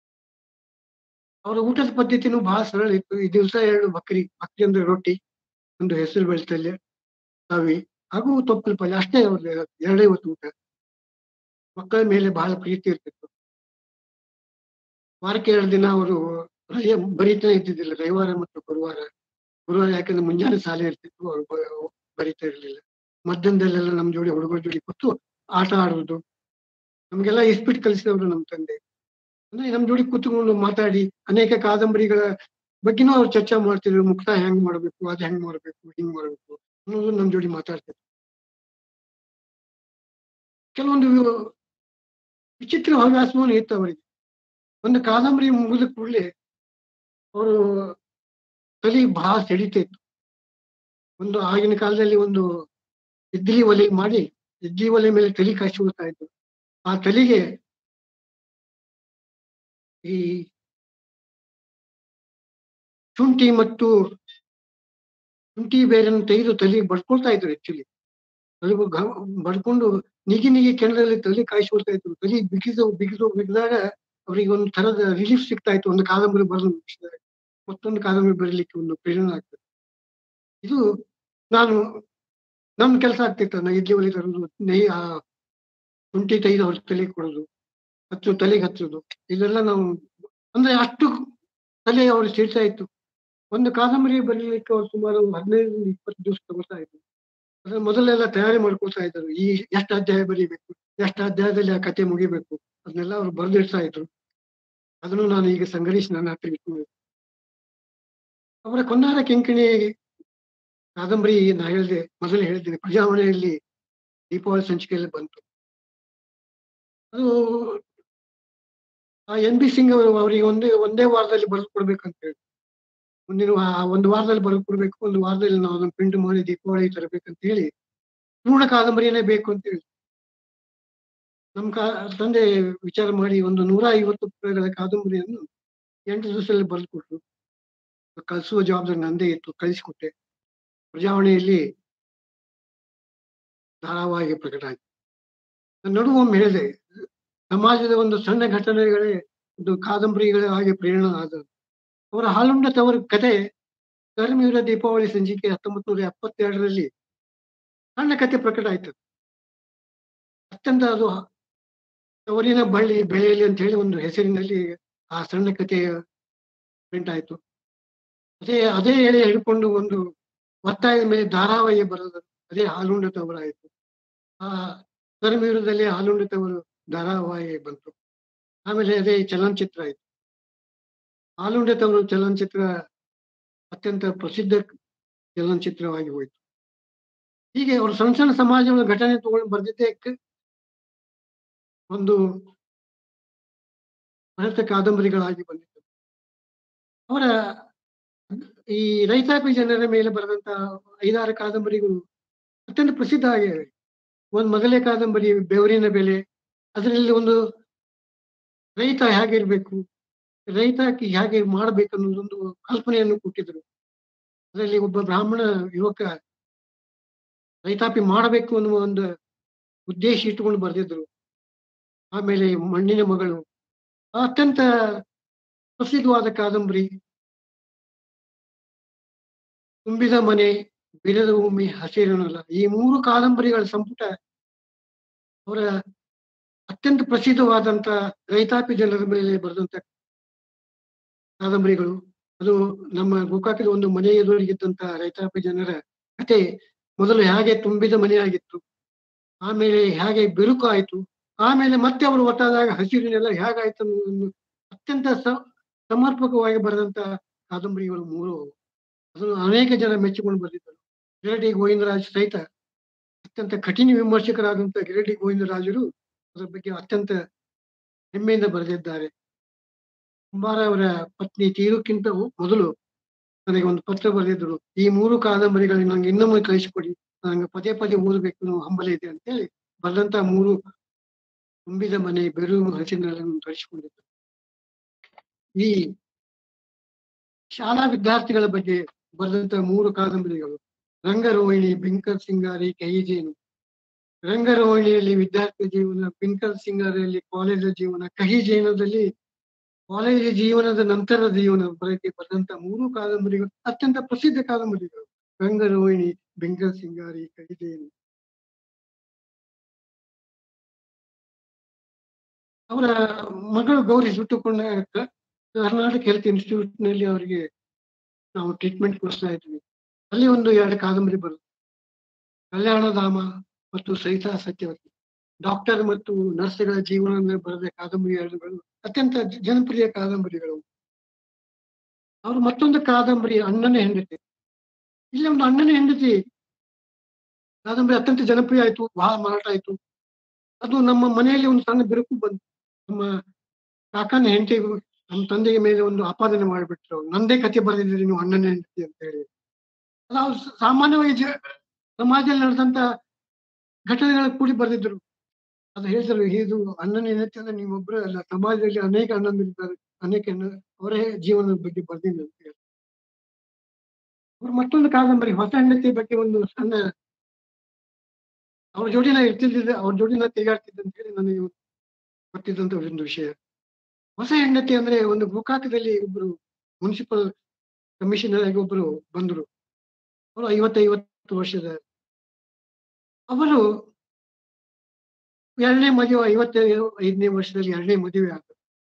ಅವರ ಊಟದ ಪದ್ಧತಿನೂ ಬಹಳ ಸರಳ ಇತ್ತು. ಈ ದಿವಸ 2 ಬಕ್ರಿ ಅಂದ್ರೆ ರೊಟ್ಟಿ, ಒಂದು ಹೆಸರು ಬೇಳೆ ಪಲ್ಯ, ತವಿ ಹಾಗೂ ತೊಪ್ಪಲ ಪಲ್ಯ ಅಷ್ಟೇ ಅವ್ರದ್ದು 2 ಹೊತ್ತು ಊಟ. ಮಕ್ಕಳ ಮೇಲೆ ಬಹಳ ಪ್ರೀತಿ ಇರ್ತಿತ್ತು. ವಾರಕ್ಕೆ 2 ದಿನ ಅವರು ಬರೀತಾನೆ ಇದ್ದಿದ್ದಿಲ್ಲ. ರವಿವಾರ ಮತ್ತು ಗುರುವಾರ. ಗುರುವಾರ ಯಾಕಂದ್ರೆ ಮುಂಜಾನೆ ಶಾಲೆ ಇರ್ತಿತ್ತು. ಅವ್ರು ಬರೀತಾ ಇರ್ಲಿಲ್ಲ. ಮಧ್ಯಾಹ್ನದಲ್ಲೆಲ್ಲ ನಮ್ ಜೋಡಿ ಹುಡುಗರ ಜೋಡಿ ಕೂತು ಆಟ ಆಡುವುದು. ನಮ್ಗೆಲ್ಲ ಇಸ್ಪೀಟ್ ಕಲಿಸಿದವರು ನಮ್ ತಂದೆ. ಅಂದ್ರೆ ನಮ್ ಜೋಡಿ ಕೂತ್ಕೊಂಡು ಮಾತಾಡಿ ಅನೇಕ ಕಾದಂಬರಿಗಳ ಬಗ್ಗೆನೂ ಅವ್ರು ಚರ್ಚೆ ಮಾಡ್ತಿದ್ರು. ಮುಕ್ತಾಯ ಹೆಂಗ್ ಮಾಡ್ಬೇಕು, ಅದ್ ಹೆಂಗ್ ಮಾಡ್ಬೇಕು, ಹಿಂಗ್ ಮಾಡ್ಬೇಕು ಅನ್ನೋದು ನಮ್ ಜೋಡಿ ಮಾತಾಡ್ತಿದ್ರು. ಕೆಲವೊಂದು ವಿಚಿತ್ರ ಹವ್ಯಾಸವನ್ನು ಇತ್ತು ಅವರಿಗೆ. ಒಂದು ಕಾದಂಬರಿ ಮುಗಿದ ಕೂಡಲೇ ಅವರು ತಲೆ ಬಹಳ ಸಿಡಿತಾ ಇತ್ತು. ಒಂದು ಆಗಿನ ಕಾಲದಲ್ಲಿ ಒಂದು ಇದ್ದಿಲಿ ಒಲೆ ಮಾಡಿ, ಇದ್ದಿಲಿ ಒಲೆ ಮೇಲೆ ತಲೆ ಕಾಯಿಸ್ಕೊಳ್ತಾ ಇದ್ರು. ಆ ತಲೆಗೆ ಈ ಶುಂಠಿ ಮತ್ತು ಶುಂಠಿ ಬೇರನ್ನು ತೆಗೆದು ತಲೆಗೆ ಬಡ್ಕೊಳ್ತಾ ಇದ್ರು ಆಕ್ಚುಲಿ. ತಲೆಗೆ ಬಡ್ಕೊಂಡು ನಿಗಿ ಕೆಂಡದಲ್ಲಿ ತಲೆ ಕಾಯಿಸ್ಕೊಳ್ತಾ ಇದ್ರು. ತಲೆ ಬಿಗಿದಾಗ ಅವರಿಗೆ ಒಂದು ತರದ ರಿಲೀಫ್ ಸಿಗ್ತಾ ಇತ್ತು. ಒಂದು ಕಾದಂಬರಿ ಬರೆದು ಮುಗಿಸಿದರೆ ಮತ್ತೊಂದು ಕಾದಂಬರಿ ಬರೀಲಿಕ್ಕೆ ಒಂದು ಪ್ರೇರಣೆ ಆಗ್ತದೆ. ಇದು ನಾನು ನಮ್ ಕೆಲಸ ಆಗ್ತಿತ್ತು. ನಾ ಇಡ್ಲಿ ಒಲೆ ತರುದು, ಶುಂಠಿ ತೆಗೆದು ಅವ್ರ ತಲೆಗೆ ಕೊಡುದು, ತಲೆಗೆ ಹಚ್ಚುದು. ಇದೆಲ್ಲ ನಾವು ಅಂದ್ರೆ ಅಷ್ಟು ತಲೆ ಅವ್ರು ಸಿಡ್ತಾ ಇತ್ತು. ಒಂದು ಕಾದಂಬರಿ ಬರೀಲಿಕ್ಕೆ ಅವ್ರು ಸುಮಾರು 15ರಿಂದ 20 ದಿವಸ ತಗೋತಾ ಇದ್ರು. ಅದ್ರ ಮೊದಲೆಲ್ಲ ತಯಾರಿ ಮಾಡ್ಕೊಳ್ತಾ ಇದ್ರು. ಎಷ್ಟು ಅಧ್ಯಾಯ ಬರೀಬೇಕು, ಎಷ್ಟು ಅಧ್ಯಾಯದಲ್ಲಿ ಆ ಕಥೆ ಮುಗಿಬೇಕು, ಅದನ್ನೆಲ್ಲ ಅವ್ರು ಬರೆದಿಡ್ತಾ ಇದ್ರು. ಅದನ್ನು ನಾನು ಈಗ ಸಂಗ್ರಹಿಸಿ ನನ್ನ ಹತ್ರ ಇಟ್ಕೊಂಡಿದ್ದೆ. ಅವರ ಕೊಂದಾರ ಕಿಂಕಿಣಿ ಕಾದಂಬರಿ ಮೊದಲು ಹೇಳಿದ್ದೇನೆ, ಪ್ರಜಾವಾಣಿಯಲ್ಲಿ ದೀಪಾವಳಿ ಸಂಚಿಕೆಯಲ್ಲಿ ಬಂತು. ಅದು ಎನ್.ಬಿ. ಸಿಂಗ್ ಅವರಿಗೆ ಒಂದೇ ವಾರದಲ್ಲಿ ಬರೆದು ಕೊಡ್ಬೇಕಂತ ಹೇಳಿ. ಮುಂದಿನ ಒಂದು ವಾರದಲ್ಲಿ ಬರೆದು ಕೊಡ್ಬೇಕು. ಒಂದು ವಾರದಲ್ಲಿ ನಾವು ಅದನ್ನು ಪ್ರಿಂಟ್ ಮಾಡಿ ದೀಪಾವಳಿ ತರಬೇಕಂತ ಹೇಳಿ ಪೂರ್ಣ ಕಾದಂಬರಿಯೇ ಬೇಕು ಅಂತ ಹೇಳಿ ನಮ್ ತಂದೆ ವಿಚಾರ ಮಾಡಿ ಒಂದು 150 ಪುಟಗಳ ಕಾದಂಬರಿಯನ್ನು 8 ದಿವಸದಲ್ಲಿ ಬರೆದು ಕೊಟ್ರು. ಕಲಿಸುವ ಜವಾಬ್ದಾರಿ ನಂದೇ ಇತ್ತು. ಕಳಿಸಿಕೊಟ್ಟೆ. ಪ್ರಜಾವಾಣಿಯಲ್ಲಿ ಧಾರಾವಾಹಿ ಪ್ರಕಟ ಆಯ್ತು. ನಡುವೊಮ್ಮೆ ಹೇಳಿದೆ, ಸಮಾಜದ ಒಂದು ಸಣ್ಣ ಘಟನೆಗಳೇ ಒಂದು ಕಾದಂಬರಿಗಳ ಹಾಗೆ ಪ್ರೇರಣೆ ಆದದ್ದು. ಅವರ ಹಾಲುಂಡ ತವರ ಕತೆ ಕರ್ಮವೀರ ದೀಪಾವಳಿ ಸಂಚಿಕೆ 1972ರಲ್ಲಿ ಸಣ್ಣ ಕತೆ ಪ್ರಕಟ ಆಯ್ತು. ಅತ್ಯಂತ ಅದು ತವರಿನ ಬಳ್ಳಿ ಬೆಳೆಯಲಿ ಅಂತ ಹೇಳಿ ಒಂದು ಹೆಸರಿನಲ್ಲಿ ಆ ಸಣ್ಣ ಕಥೆಯ ಪ್ರಿಂಟ್ ಆಯ್ತು. ಅದೇ ಎಳೆ ಹಿಡ್ಕೊಂಡು ಒಂದು ಒತ್ತಾಯದ ಮೇಲೆ ಧಾರಾವಾಹಿ ಬರೋದು. ಅದೇ ಹಾಲುಂಡ ತವರಾಯಿತು. ಆ ಕರ್ಮವೀರದಲ್ಲಿ ಹಾಲುಂಡ ತವರು ಧಾರಾವಾಹಿ ಬಂತು. ಆಮೇಲೆ ಅದೇ ಚಲನಚಿತ್ರ ಆಯ್ತು. ಹಾಲುಂಡ ತವರು ಚಲನಚಿತ್ರ ಅತ್ಯಂತ ಪ್ರಸಿದ್ಧ ಚಲನಚಿತ್ರವಾಗಿ ಹೋಯಿತು. ಹೀಗೆ ಅವರು ಸಣ್ಣ ಸಣ್ಣ ಸಮಾಜಗಳ ಘಟನೆ ತಗೊಂಡು ಬರ್ದಿದ್ದೇ ಒಂದು ಬೃಹತ್ ಕಾದಂಬರಿಗಳಾಗಿ ಬಂದಿತ್ತು. ಅವರ ಈ ರೈತಾಪಿ ಜನರ ಮೇಲೆ ಬರೆದಂತ 5-6 ಕಾದಂಬರಿಗಳು ಅತ್ಯಂತ ಪ್ರಸಿದ್ಧ ಆಗಿವೆ. ಒಂದು ಮೊದಲನೇ ಕಾದಂಬರಿ ಬೆವರಿನ ಬೆಲೆ. ಅದರಲ್ಲಿ ಒಂದು ರೈತ ಹೇಗಿರ್ಬೇಕು, ರೈತ ಹೇಗೆ ಮಾಡ್ಬೇಕು ಅನ್ನೋದೊಂದು ಕಲ್ಪನೆಯನ್ನು ಕೊಟ್ಟಿದ್ರು. ಅದರಲ್ಲಿ ಒಬ್ಬ ಬ್ರಾಹ್ಮಣ ಯುವಕ ರೈತಾಪಿ ಮಾಡಬೇಕು ಅನ್ನುವ ಒಂದು ಉದ್ದೇಶ ಇಟ್ಟುಕೊಂಡು ಬರೆದಿದ್ರು. ಆಮೇಲೆ ಮಣ್ಣಿನ ಮಗಳು ಅತ್ಯಂತ ಪ್ರಸಿದ್ಧವಾದ ಕಾದಂಬರಿ. ತುಂಬಿದ ಮನೆ, ಬಿರದ ಭೂಮಿ, ಹಸಿರು ನೆಲ ಈ 3 ಕಾದಂಬರಿಗಳ ಸಂಪುಟ ಅವರ ಅತ್ಯಂತ ಪ್ರಸಿದ್ಧವಾದಂತ ರೈತಾಪಿ ಜನರ ಮೇಲೆ ಬರೆದಂತ ಕಾದಂಬರಿಗಳು. ಅದು ನಮ್ಮ ಗೋಕಾಕದ ಒಂದು ಮನೆ ಎದುರಿಗಿದ್ದಂತ ರೈತಾಪಿ ಜನರ ಕತೆ ಮೊದಲು ಹೇಗೆ ತುಂಬಿದ ಮನೆಯಾಗಿತ್ತು, ಆಮೇಲೆ ಹೇಗೆ ಬಿರುಕು ಆಯ್ತು, ಆಮೇಲೆ ಮತ್ತೆ ಅವರು ಒಟ್ಟಾದಾಗ ಹಸಿರಿನೆಲ್ಲ ಹೇಗಾಯ್ತು ಅನ್ನೋದನ್ನು ಅತ್ಯಂತ ಸಮರ್ಪಕವಾಗಿ ಬರೆದಂತ ಕಾದಂಬರಿಗಳು 3. ಅದನ್ನು ಅನೇಕ ಜನ ಮೆಚ್ಚಿಕೊಂಡು ಬರೆದಿದ್ದರು. ಗಿರಡಿ ಗೋವಿಂದರಾಜ್ ಸಹಿತ ಅತ್ಯಂತ ಕಠಿಣ ವಿಮರ್ಶಕರಾದಂತಹ ಗಿರಡಿ ಗೋವಿಂದರಾಜರು ಅದರ ಬಗ್ಗೆ ಅತ್ಯಂತ ಹೆಮ್ಮೆಯಿಂದ ಬರೆದಿದ್ದಾರೆ. ಕುಂಬಾರ ಅವರ ಪತ್ನಿ ತೀರುಕ್ಕಿಂತ ಮೊದಲು ನನಗೆ ಒಂದು ಪತ್ರ ಬರೆದಿದ್ರು. ಈ 3 ಕಾದಂಬರಿಗಳನ್ನ ನಂಗೆ ಇನ್ನೊಮ್ಮೆ ಕಳಿಸಿಕೊಡಿ, ನಂಗೆ ಪದೇ ಪದೇ ಓದಬೇಕು ಅನ್ನೋ ಹಂಬಲ ಇದೆ ಅಂತ ಹೇಳಿ ಬರೆದಂತ 3 ತುಂಬಿದ ಮನೆ, ಬೆರು ಹಸಿರಿನೆಲವನ್ನು ತರಿಸಿಕೊಂಡಿದ್ದರು. ಈ ಶಾಲಾ ವಿದ್ಯಾರ್ಥಿಗಳ ಬಗ್ಗೆ ಬರೆದಂತ 3 ಕಾದಂಬರಿಗಳು ರಂಗರೋಹಿಣಿ, ಬಿಂಕಲ್ ಸಿಂಗಾರಿ, ಕಹಿಜೇನು. ರಂಗರೋಹಿಣಿಯಲ್ಲಿ ವಿದ್ಯಾರ್ಥಿ ಜೀವನ, ಬಿಂಕಲ್ ಸಿಂಗಾರಿಯಲ್ಲಿ ಕಾಲೇಜು ಜೀವನ, ಕಹಿಜೇನದಲ್ಲಿ ಕಾಲೇಜು ಜೀವನದ ನಂತರದ ಜೀವನ ಬಗ್ಗೆ ಬರೆದಂತ 3 ಕಾದಂಬರಿಗಳು ಅತ್ಯಂತ ಪ್ರಸಿದ್ಧ ಕಾದಂಬರಿಗಳು. ರಂಗರೋಹಿಣಿ, ಬಿಂಕಲ್ ಸಿಂಗಾರಿ, ಕಹಿಜೇನು. ಅವರ ಮಗಳು ಗೌರಿ ಸುಟ್ಟುಕೊಂಡ ಕರ್ನಾಟಕ ಹೆಲ್ತ್ ಇನ್ಸ್ಟಿಟ್ಯೂಟ್ ನಲ್ಲಿ ಅವರಿಗೆ ನಾವು ಟ್ರೀಟ್ಮೆಂಟ್ ಕೊಡಿಸ್ತಾ ಇದ್ವಿ. ಅಲ್ಲಿ ಒಂದು 2 ಕಾದಂಬರಿ ಬರುತ್ತೆ. ಕಲ್ಯಾಣಧಾಮ ಮತ್ತು ಸಹಿತಾ ಸತ್ಯವತಿ. ಡಾಕ್ಟರ್ ಮತ್ತು ನರ್ಸ್ಗಳ ಜೀವನ ಬರೆದ ಕಾದಂಬರಿ 2ಗಳು ಅತ್ಯಂತ ಜನಪ್ರಿಯ ಕಾದಂಬರಿಗಳು. ಅವರು ಮತ್ತೊಂದು ಕಾದಂಬರಿ ಅಣ್ಣನ ಹೆಂಡತಿ. ಇಲ್ಲಿ ಒಂದು ಅಣ್ಣನ ಹೆಂಡತಿ ಕಾದಂಬರಿ ಅತ್ಯಂತ ಜನಪ್ರಿಯ ಆಯ್ತು, ಬಹಳ ಮಾರಾಟ ಆಯ್ತು. ಅದು ನಮ್ಮ ಮನೆಯಲ್ಲಿ ಒಂದು ಸಣ್ಣ ಬಿರುಕು ಬಂತು. ನಮ್ಮ ಕಾಕನ ಹೆಂಡತಿಗೂ ನಮ್ಮ ತಂದೆಯ ಮೇಲೆ ಒಂದು ಆಪಾದನೆ ಮಾಡಿಬಿಟ್ರು. ನಂದೇ ಕಥೆ ಬರೆದಿದ್ದೀರಿ ನೀವು ಅಣ್ಣನ ಹೆಂಡತಿ ಅಂತ ಹೇಳಿ. ನಾವು ಸಾಮಾನ್ಯವಾಗಿ ಸಮಾಜದಲ್ಲಿ ನಡೆದಂತ ಘಟನೆಗಳ ಕೂಡಿ ಬರೆದಿದ್ರು. ಅದು ಹೇಳಿದ್ರು, ಇದು ಅಣ್ಣನ ಹೆಂಡತಿ ಅಂದ್ರೆ ನೀವೊಬ್ಬರೇ ಅಲ್ಲ, ಸಮಾಜದಲ್ಲಿ ಅನೇಕ ಅಣ್ಣಂದಿರಿದ್ದಾರೆ, ಅನೇಕ ಅವರೇ ಜೀವನದ ಬಗ್ಗೆ ಬರ್ದಿಲ್ಲ ಅಂತ ಹೇಳಿ. ಅವ್ರು ಮತ್ತೊಂದು ಕಾದಂಬರಿ ಹೊಸ ಹೆಂಡತಿ ಬಗ್ಗೆ ಒಂದು ಸಣ್ಣ ಅವ್ರ ಜೋಡಿ ನಾ ಇರ್ತಿದ್ದಿದ್ದೆ, ಅವ್ರ ಜೋಡಿ ನಾ ತಿರುಗಾಡ್ತಿದ್ದೆ ಅಂತ ಹೇಳಿ ನನಗೆ ಗೊತ್ತಿದ್ದಂತ ಒಂದು ವಿಷಯ. ಹೊಸ ಹೆಂಡತಿ ಅಂದ್ರೆ ಒಂದು ಗೋಕಾಕದಲ್ಲಿ ಒಬ್ರು ಮುನ್ಸಿಪಲ್ ಕಮಿಷನರ್ ಆಗಿ ಒಬ್ರು ಬಂದ್ರು. ಅವರು 50 ವರ್ಷದ. ಅವರು 2ನೇ ಮದುವೆ, 55ನೇ ವರ್ಷದಲ್ಲಿ 2ನೇ ಮದುವೆ ಆದ್ರು.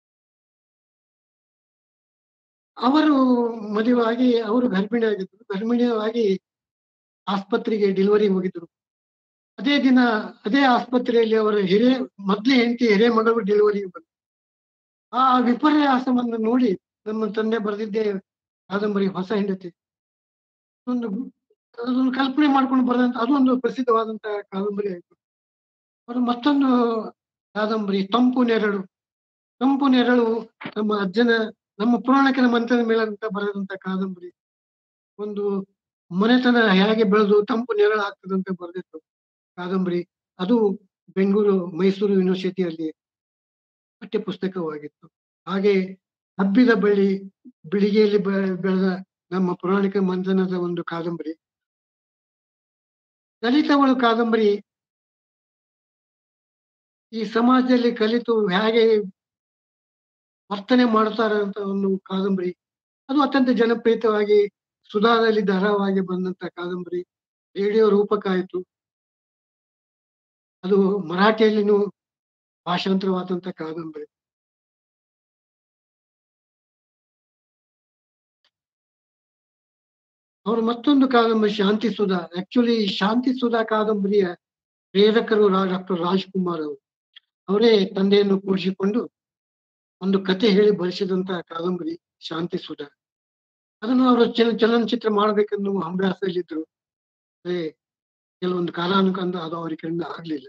ಅವರು ಮದುವೆಯಾಗಿ ಅವರು ಗರ್ಭಿಣಿ ಆಗಿದ್ರು. ಗರ್ಭಿಣಿಯಾಗಿ ಆಸ್ಪತ್ರೆಗೆ ಡೆಲಿವರಿ ಹೋಗಿದ್ರು. ಅದೇ ದಿನ ಅದೇ ಆಸ್ಪತ್ರೆಯಲ್ಲಿ ಅವರ ಮೊದಲೇ ಹೆಂಡತಿ ಮಗಳು ಡೆಲಿವರಿಗೆ ಬಂತು. ಆ ವಿಪರ್ಯಾಸವನ್ನು ನೋಡಿ ನಮ್ಮ ತಂದೆ ಬರೆದಿದ್ದೇ ಕಾದಂಬರಿ ಹೊಸ ಹೆಂಡತಿ. ಒಂದು ಅದೊಂದು ಕಲ್ಪನೆ ಮಾಡ್ಕೊಂಡು ಬರೆದಂತ ಅದೊಂದು ಪ್ರಸಿದ್ಧವಾದಂತ ಕಾದಂಬರಿ ಆಯ್ತು. ಅದು ಮತ್ತೊಂದು ಕಾದಂಬರಿ ತಂಪು ನೆರಳು. ತಂಪು ನೆರಳು ನಮ್ಮ ಅಜ್ಜನ, ನಮ್ಮ ಪುರಾಣಿಕರ ಮಂತ್ರದ ಮೇಲೆ ಅಂತ ಬರೆದಂತ ಕಾದಂಬರಿ. ಒಂದು ಮನೆತನ ಹೇಗೆ ಬೆಳೆದು ತಂಪು ನೆರಳು ಆಗ್ತದಂತ ಬರೆದಿತ್ತು ಕಾದಂಬರಿ. ಅದು ಬೆಂಗಳೂರು, ಮೈಸೂರು ಯೂನಿವರ್ಸಿಟಿಯಲ್ಲಿ ಪಠ್ಯ ಪುಸ್ತಕವಾಗಿತ್ತು. ಹಾಗೆ ಹಬ್ಬಿದ ಬಳ್ಳಿ, ಬಿಳಿಗೆಯಲ್ಲಿ ಬೆಳೆದ ನಮ್ಮ ಪುರಾಣಿಕ ಮಂಥನದ ಒಂದು ಕಾದಂಬರಿ. ದಲಿತವಳು ಕಾದಂಬರಿ ಈ ಸಮಾಜದಲ್ಲಿ ಕಲಿತು ಹೇಗೆ ವರ್ತನೆ ಮಾಡ್ತಾರೆ ಅಂತ ಒಂದು ಕಾದಂಬರಿ. ಅದು ಅತ್ಯಂತ ಜನಪ್ರಿಯವಾಗಿ ಸುಧಾದಲ್ಲಿ ಧಾರಾವಾಹಿ ಬಂದಂತ ಕಾದಂಬರಿ. ರೇಡಿಯೋ ರೂಪಕ ಆಯಿತು. ಅದು ಮರಾಠಿಯಲ್ಲಿನೂ ಭಾಷಾಂತರವಾದಂತ ಕಾದಂಬರಿ. ಅವರು ಮತ್ತೊಂದು ಕಾದಂಬರಿ ಶಾಂತಿ ಸುಧಾ. ಆಕ್ಚುಲಿ ಶಾಂತಿ ಸುಧಾ ಕಾದಂಬರಿಯ ಪ್ರೇರಕರು ಡಾಕ್ಟರ್ ರಾಜ್‌ಕುಮಾರ್ ಅವರು. ಅವರೇ ತಂದೆಯನ್ನು ಕೂರಿಸಿಕೊಂಡು ಒಂದು ಕತೆ ಹೇಳಿ ಬರೆಸಿದಂತ ಕಾದಂಬರಿ ಶಾಂತಿ ಸುಧಾ. ಅದನ್ನು ಅವರು ಚಲನಚಿತ್ರ ಮಾಡ್ಬೇಕೆನ್ನುವ ಹವ್ಯಾಸದಲ್ಲಿದ್ರು. ಅದೇ ಕೆಲವೊಂದು ಕಾಲಾನುಕಾಲ ಅದು ಅವರ ಕಡೆಯಿಂದ ಆಗ್ಲಿಲ್ಲ.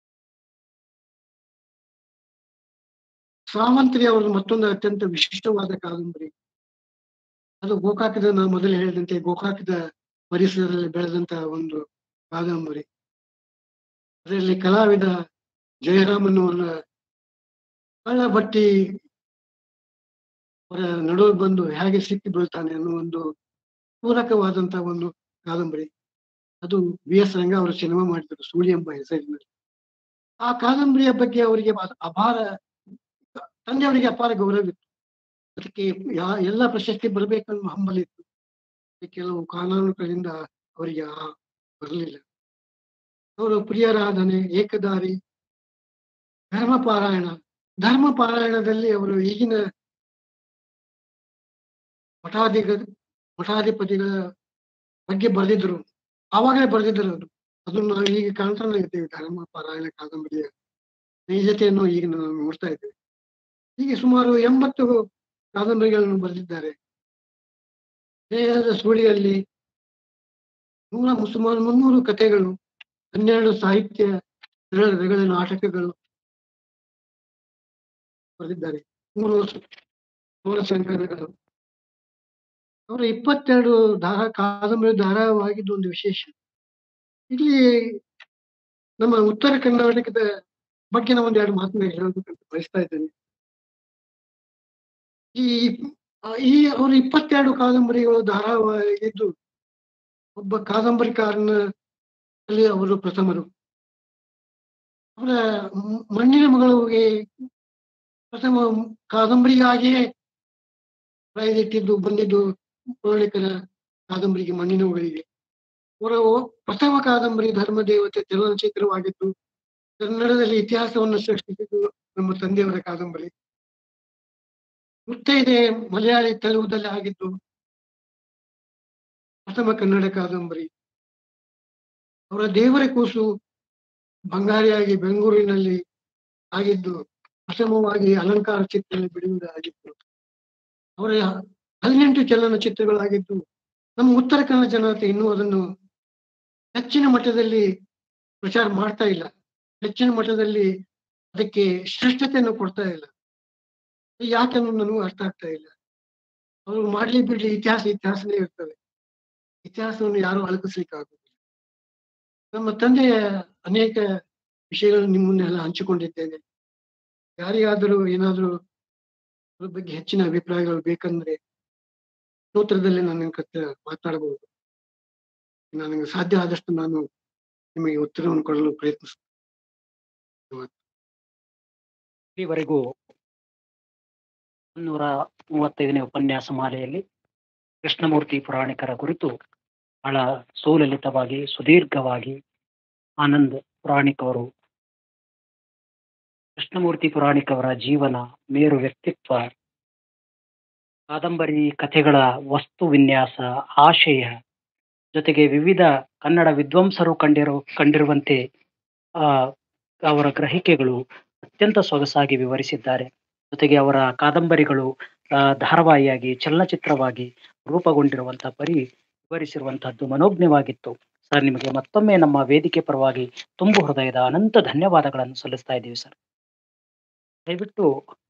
ಸಾವಂತ್ರಿ ಅವರದ್ದು ಮತ್ತೊಂದು ಅತ್ಯಂತ ವಿಶಿಷ್ಟವಾದ ಕಾದಂಬರಿ. ಅದು ಗೋಕಾಕದ, ನಾನು ಮೊದಲು ಹೇಳಿದಂತೆ ಗೋಕಾಕದ ಪರಿಸರದಲ್ಲಿ ಬೆಳೆದಂತ ಒಂದು ಕಾದಂಬರಿ. ಅದರಲ್ಲಿ ಕಲಾವಿದ ಜಯರಾಮನ್ ಅವರ ಕಳ್ಳ ಭಟ್ಟಿ ಅವರ ನಡುವೆ ಬಂದು ಹೇಗೆ ಸಿಕ್ಕಿ ಬೀಳ್ತಾನೆ ಅನ್ನೋ ಒಂದು ಪೂರಕವಾದಂತ ಒಂದು ಕಾದಂಬರಿ. ಅದು ಬಿ.ಎಸ್. ರಂಗ ಅವರು ಸಿನಿಮಾ ಮಾಡಿದ್ರು 'ಸೂಳಿ' ಎಂಬ ಹೆಸರಿನಲ್ಲಿ. ಆ ಕಾದಂಬರಿಯ ಬಗ್ಗೆ ಅವರಿಗೆ ಅಪಾರ ತಂದೆಯವರಿಗೆ ಅಪಾರ ಗೌರವವಿತ್ತು. ಅದಕ್ಕೆ ಎಲ್ಲ ಪ್ರಶಸ್ತಿ ಬರಬೇಕೆನ್ನುವ ಹಂಬಲಿತ್ತು. ಕೆಲವು ಕಾರಣಾಂತರಗಳಿಂದ ಅವರಿಗೆ ಬರಲಿಲ್ಲ. ಅವರು ಪ್ರಿಯರಾಧನೆ, ಏಕದಾರಿ, ಧರ್ಮಪಾರಾಯಣ. ಧರ್ಮಪಾರಾಯಣದಲ್ಲಿ ಅವರು ಈಗಿನ ಮಠಾಧಿಗ ಮಠಾಧಿಪತಿಗಳ ಬಗ್ಗೆ ಬರೆದಿದ್ರು. ಆವಾಗಲೇ ಬರೆದಿದ್ದರು ಅದು. ಅದನ್ನು ನಾವು ಈಗ ಕಾಣ್ತಾನೆ ಇದ್ದೇವೆ. ಧರ್ಮಪಾರಾಯಣ ಕಾದಂಬರಿಯ ನೈಜತೆಯನ್ನು ಈಗ ನಾವು ನೋಡ್ತಾ ಇದ್ದೇವೆ. ಹೀಗೆ ಸುಮಾರು 80 ಕಾದಂಬರಿಗಳನ್ನು ಬರೆದಿದ್ದಾರೆ. ದೇಹದ ಸುಳಿಯಲ್ಲಿ ಸುಮಾರು 300 ಕಥೆಗಳು, 12 ಸಾಹಿತ್ಯ ರಗಳ ನಾಟಕಗಳು ಬರೆದಿದ್ದಾರೆ. 3 ಸೋಲ ಸಂಕಲನಗಳು. ಅವರ 22 ಕಾದಂಬರಿ ಧಾರಾವಾಹಿದ್ದು ಒಂದು ವಿಶೇಷ. ಇಲ್ಲಿ ನಮ್ಮ ಉತ್ತರ ಕರ್ನಾಟಕದ ಬಗ್ಗೆ ನಾನು ಒಂದೆರಡು ಮಾತನ್ನ ಹೇಳಬೇಕಂತ ಬಯಸ್ತಾ ಇದ್ದೇನೆ. ಈ ಈ ಅವರು 22 ಕಾದಂಬರಿಗಳು ಧಾರಾವಾಹಿದ್ದು ಒಬ್ಬ ಕಾದಂಬರಿಕಾರನ ಅಲ್ಲಿ ಅವರು ಪ್ರಥಮರು. ಅವರ ಮಣ್ಣಿನ ಮಗಳಿಗೆ ಪ್ರಥಮ ಕಾದಂಬರಿಗಾಗಿಯೇ ಪ್ರೈಸ್ ಬಂದಿದ್ದು ಪೌರಾಣಿಕರ ಕಾದಂಬರಿಗೆ ಮಣ್ಣಿನ ಮಗಳಿಗೆ. ಅವರ ಪ್ರಥಮ ಕಾದಂಬರಿ ಧರ್ಮದೇವತೆ ಚಲನಚಿತ್ರವಾಗಿದ್ದು ಕನ್ನಡದಲ್ಲಿ ಇತಿಹಾಸವನ್ನು ಸೃಷ್ಟಿಸಿದ್ದು ನಮ್ಮ ತಂದೆಯವರ ಕಾದಂಬರಿ. ಮುತ್ತೈದೆ ಮಲಯಾಳಿ ತೆಲುಗುದಲ್ಲಿ ಆಗಿದ್ದು ಪ್ರಥಮ ಕನ್ನಡ ಕಾದಂಬರಿ. ಅವರ ದೇವರ ಕೂಸು ಬಂಗಾರಿಯಾಗಿ ಬೆಂಗಳೂರಿನಲ್ಲಿ ಆಗಿದ್ದು ಪ್ರಥಮವಾಗಿ ಅಲಂಕಾರ ಚಿತ್ರದಲ್ಲಿ ಬಿಡುವುದಾಗಿತ್ತು. ಅವರ 18 ಚಲನಚಿತ್ರಗಳಾಗಿದ್ದು ನಮ್ಮ ಉತ್ತರ ಕನ್ನಡ ಜನತೆ ಇನ್ನೂ ಅದನ್ನು ಹೆಚ್ಚಿನ ಮಟ್ಟದಲ್ಲಿ ಪ್ರಚಾರ ಮಾಡ್ತಾ ಇಲ್ಲ. ಹೆಚ್ಚಿನ ಮಟ್ಟದಲ್ಲಿ ಅದಕ್ಕೆ ಶ್ರೇಷ್ಠತೆಯನ್ನು ಕೊಡ್ತಾ ಇಲ್ಲ. ಯಾಕೆಂದು ನನಗೂ ಅರ್ಥ ಆಗ್ತಾ ಇಲ್ಲ. ಅವರು ಮಾಡ್ಲಿ ಬಿಡ್ಲಿ ಇತಿಹಾಸನೇ ಇರ್ತವೆ. ಇತಿಹಾಸವನ್ನು ಯಾರು ಅಳಕಿಸ್ಲಿಕ್ಕಾಗುದಿಲ್ಲ. ನಮ್ಮ ತಂದೆಯ ಅನೇಕ ವಿಷಯಗಳನ್ನು ನಿಮ್ಮನ್ನೆಲ್ಲ ಹಂಚಿಕೊಂಡಿದ್ದೇನೆ. ಯಾರಿಗಾದರೂ ಏನಾದರೂ ಅದ್ರ ಬಗ್ಗೆ ಹೆಚ್ಚಿನ ಅಭಿಪ್ರಾಯಗಳು ಬೇಕಂದ್ರೆ ಸ್ತೋತ್ರದಲ್ಲಿ ನಾನು ಮಾತನಾಡಬಹುದು. ನನಗೆ ಸಾಧ್ಯ ಆದಷ್ಟು ನಾನು ನಿಮಗೆ ಉತ್ತರವನ್ನು ಕೊಡಲು ಪ್ರಯತ್ನಿಸ್ತೇನೆ. ಇಲ್ಲಿವರೆಗೂ 135ನೇ ಉಪನ್ಯಾಸ ಮಾಲೆಯಲ್ಲಿ ಕೃಷ್ಣಮೂರ್ತಿ ಪುರಾಣಿಕರ ಕುರಿತು ಬಹಳ ಸುಲಲಿತವಾಗಿ ಸುದೀರ್ಘವಾಗಿ ಆನಂದ್ ಪುರಾಣಿಕ್ ಅವರು ಕೃಷ್ಣಮೂರ್ತಿ ಪುರಾಣಿಕ್ ಅವರ ಜೀವನ, ಮೇರು ವ್ಯಕ್ತಿತ್ವ, ಕಾದಂಬರಿ ಕಥೆಗಳ ವಸ್ತು ವಿನ್ಯಾಸ, ಆಶಯ, ಜೊತೆಗೆ ವಿವಿಧ ಕನ್ನಡ ವಿದ್ವಾಂಸರು ಕಂಡಿರುವಂತೆ ಅವರ ಗ್ರಹಿಕೆಗಳು ಅತ್ಯಂತ ಸೊಗಸಾಗಿ ವಿವರಿಸಿದ್ದಾರೆ. ಜೊತೆಗೆ ಅವರ ಕಾದಂಬರಿಗಳು ಧಾರಾವಾಹಿಯಾಗಿ ಚಲನಚಿತ್ರವಾಗಿ ರೂಪುಗೊಂಡಿರುವಂತಹ ವಿವರಿಸಿರುವಂತಹದ್ದು ಮನೋಜ್ಞವಾಗಿತ್ತು. ಸರ್, ನಿಮಗೆ ಮತ್ತೊಮ್ಮೆ ನಮ್ಮ ವೇದಿಕೆ ಪರವಾಗಿ ತುಂಬು ಹೃದಯದ ಅನಂತ ಧನ್ಯವಾದಗಳನ್ನು ಸಲ್ಲಿಸ್ತಾ ಇದ್ದೀವಿ ಸರ್. ದಯವಿಟ್ಟು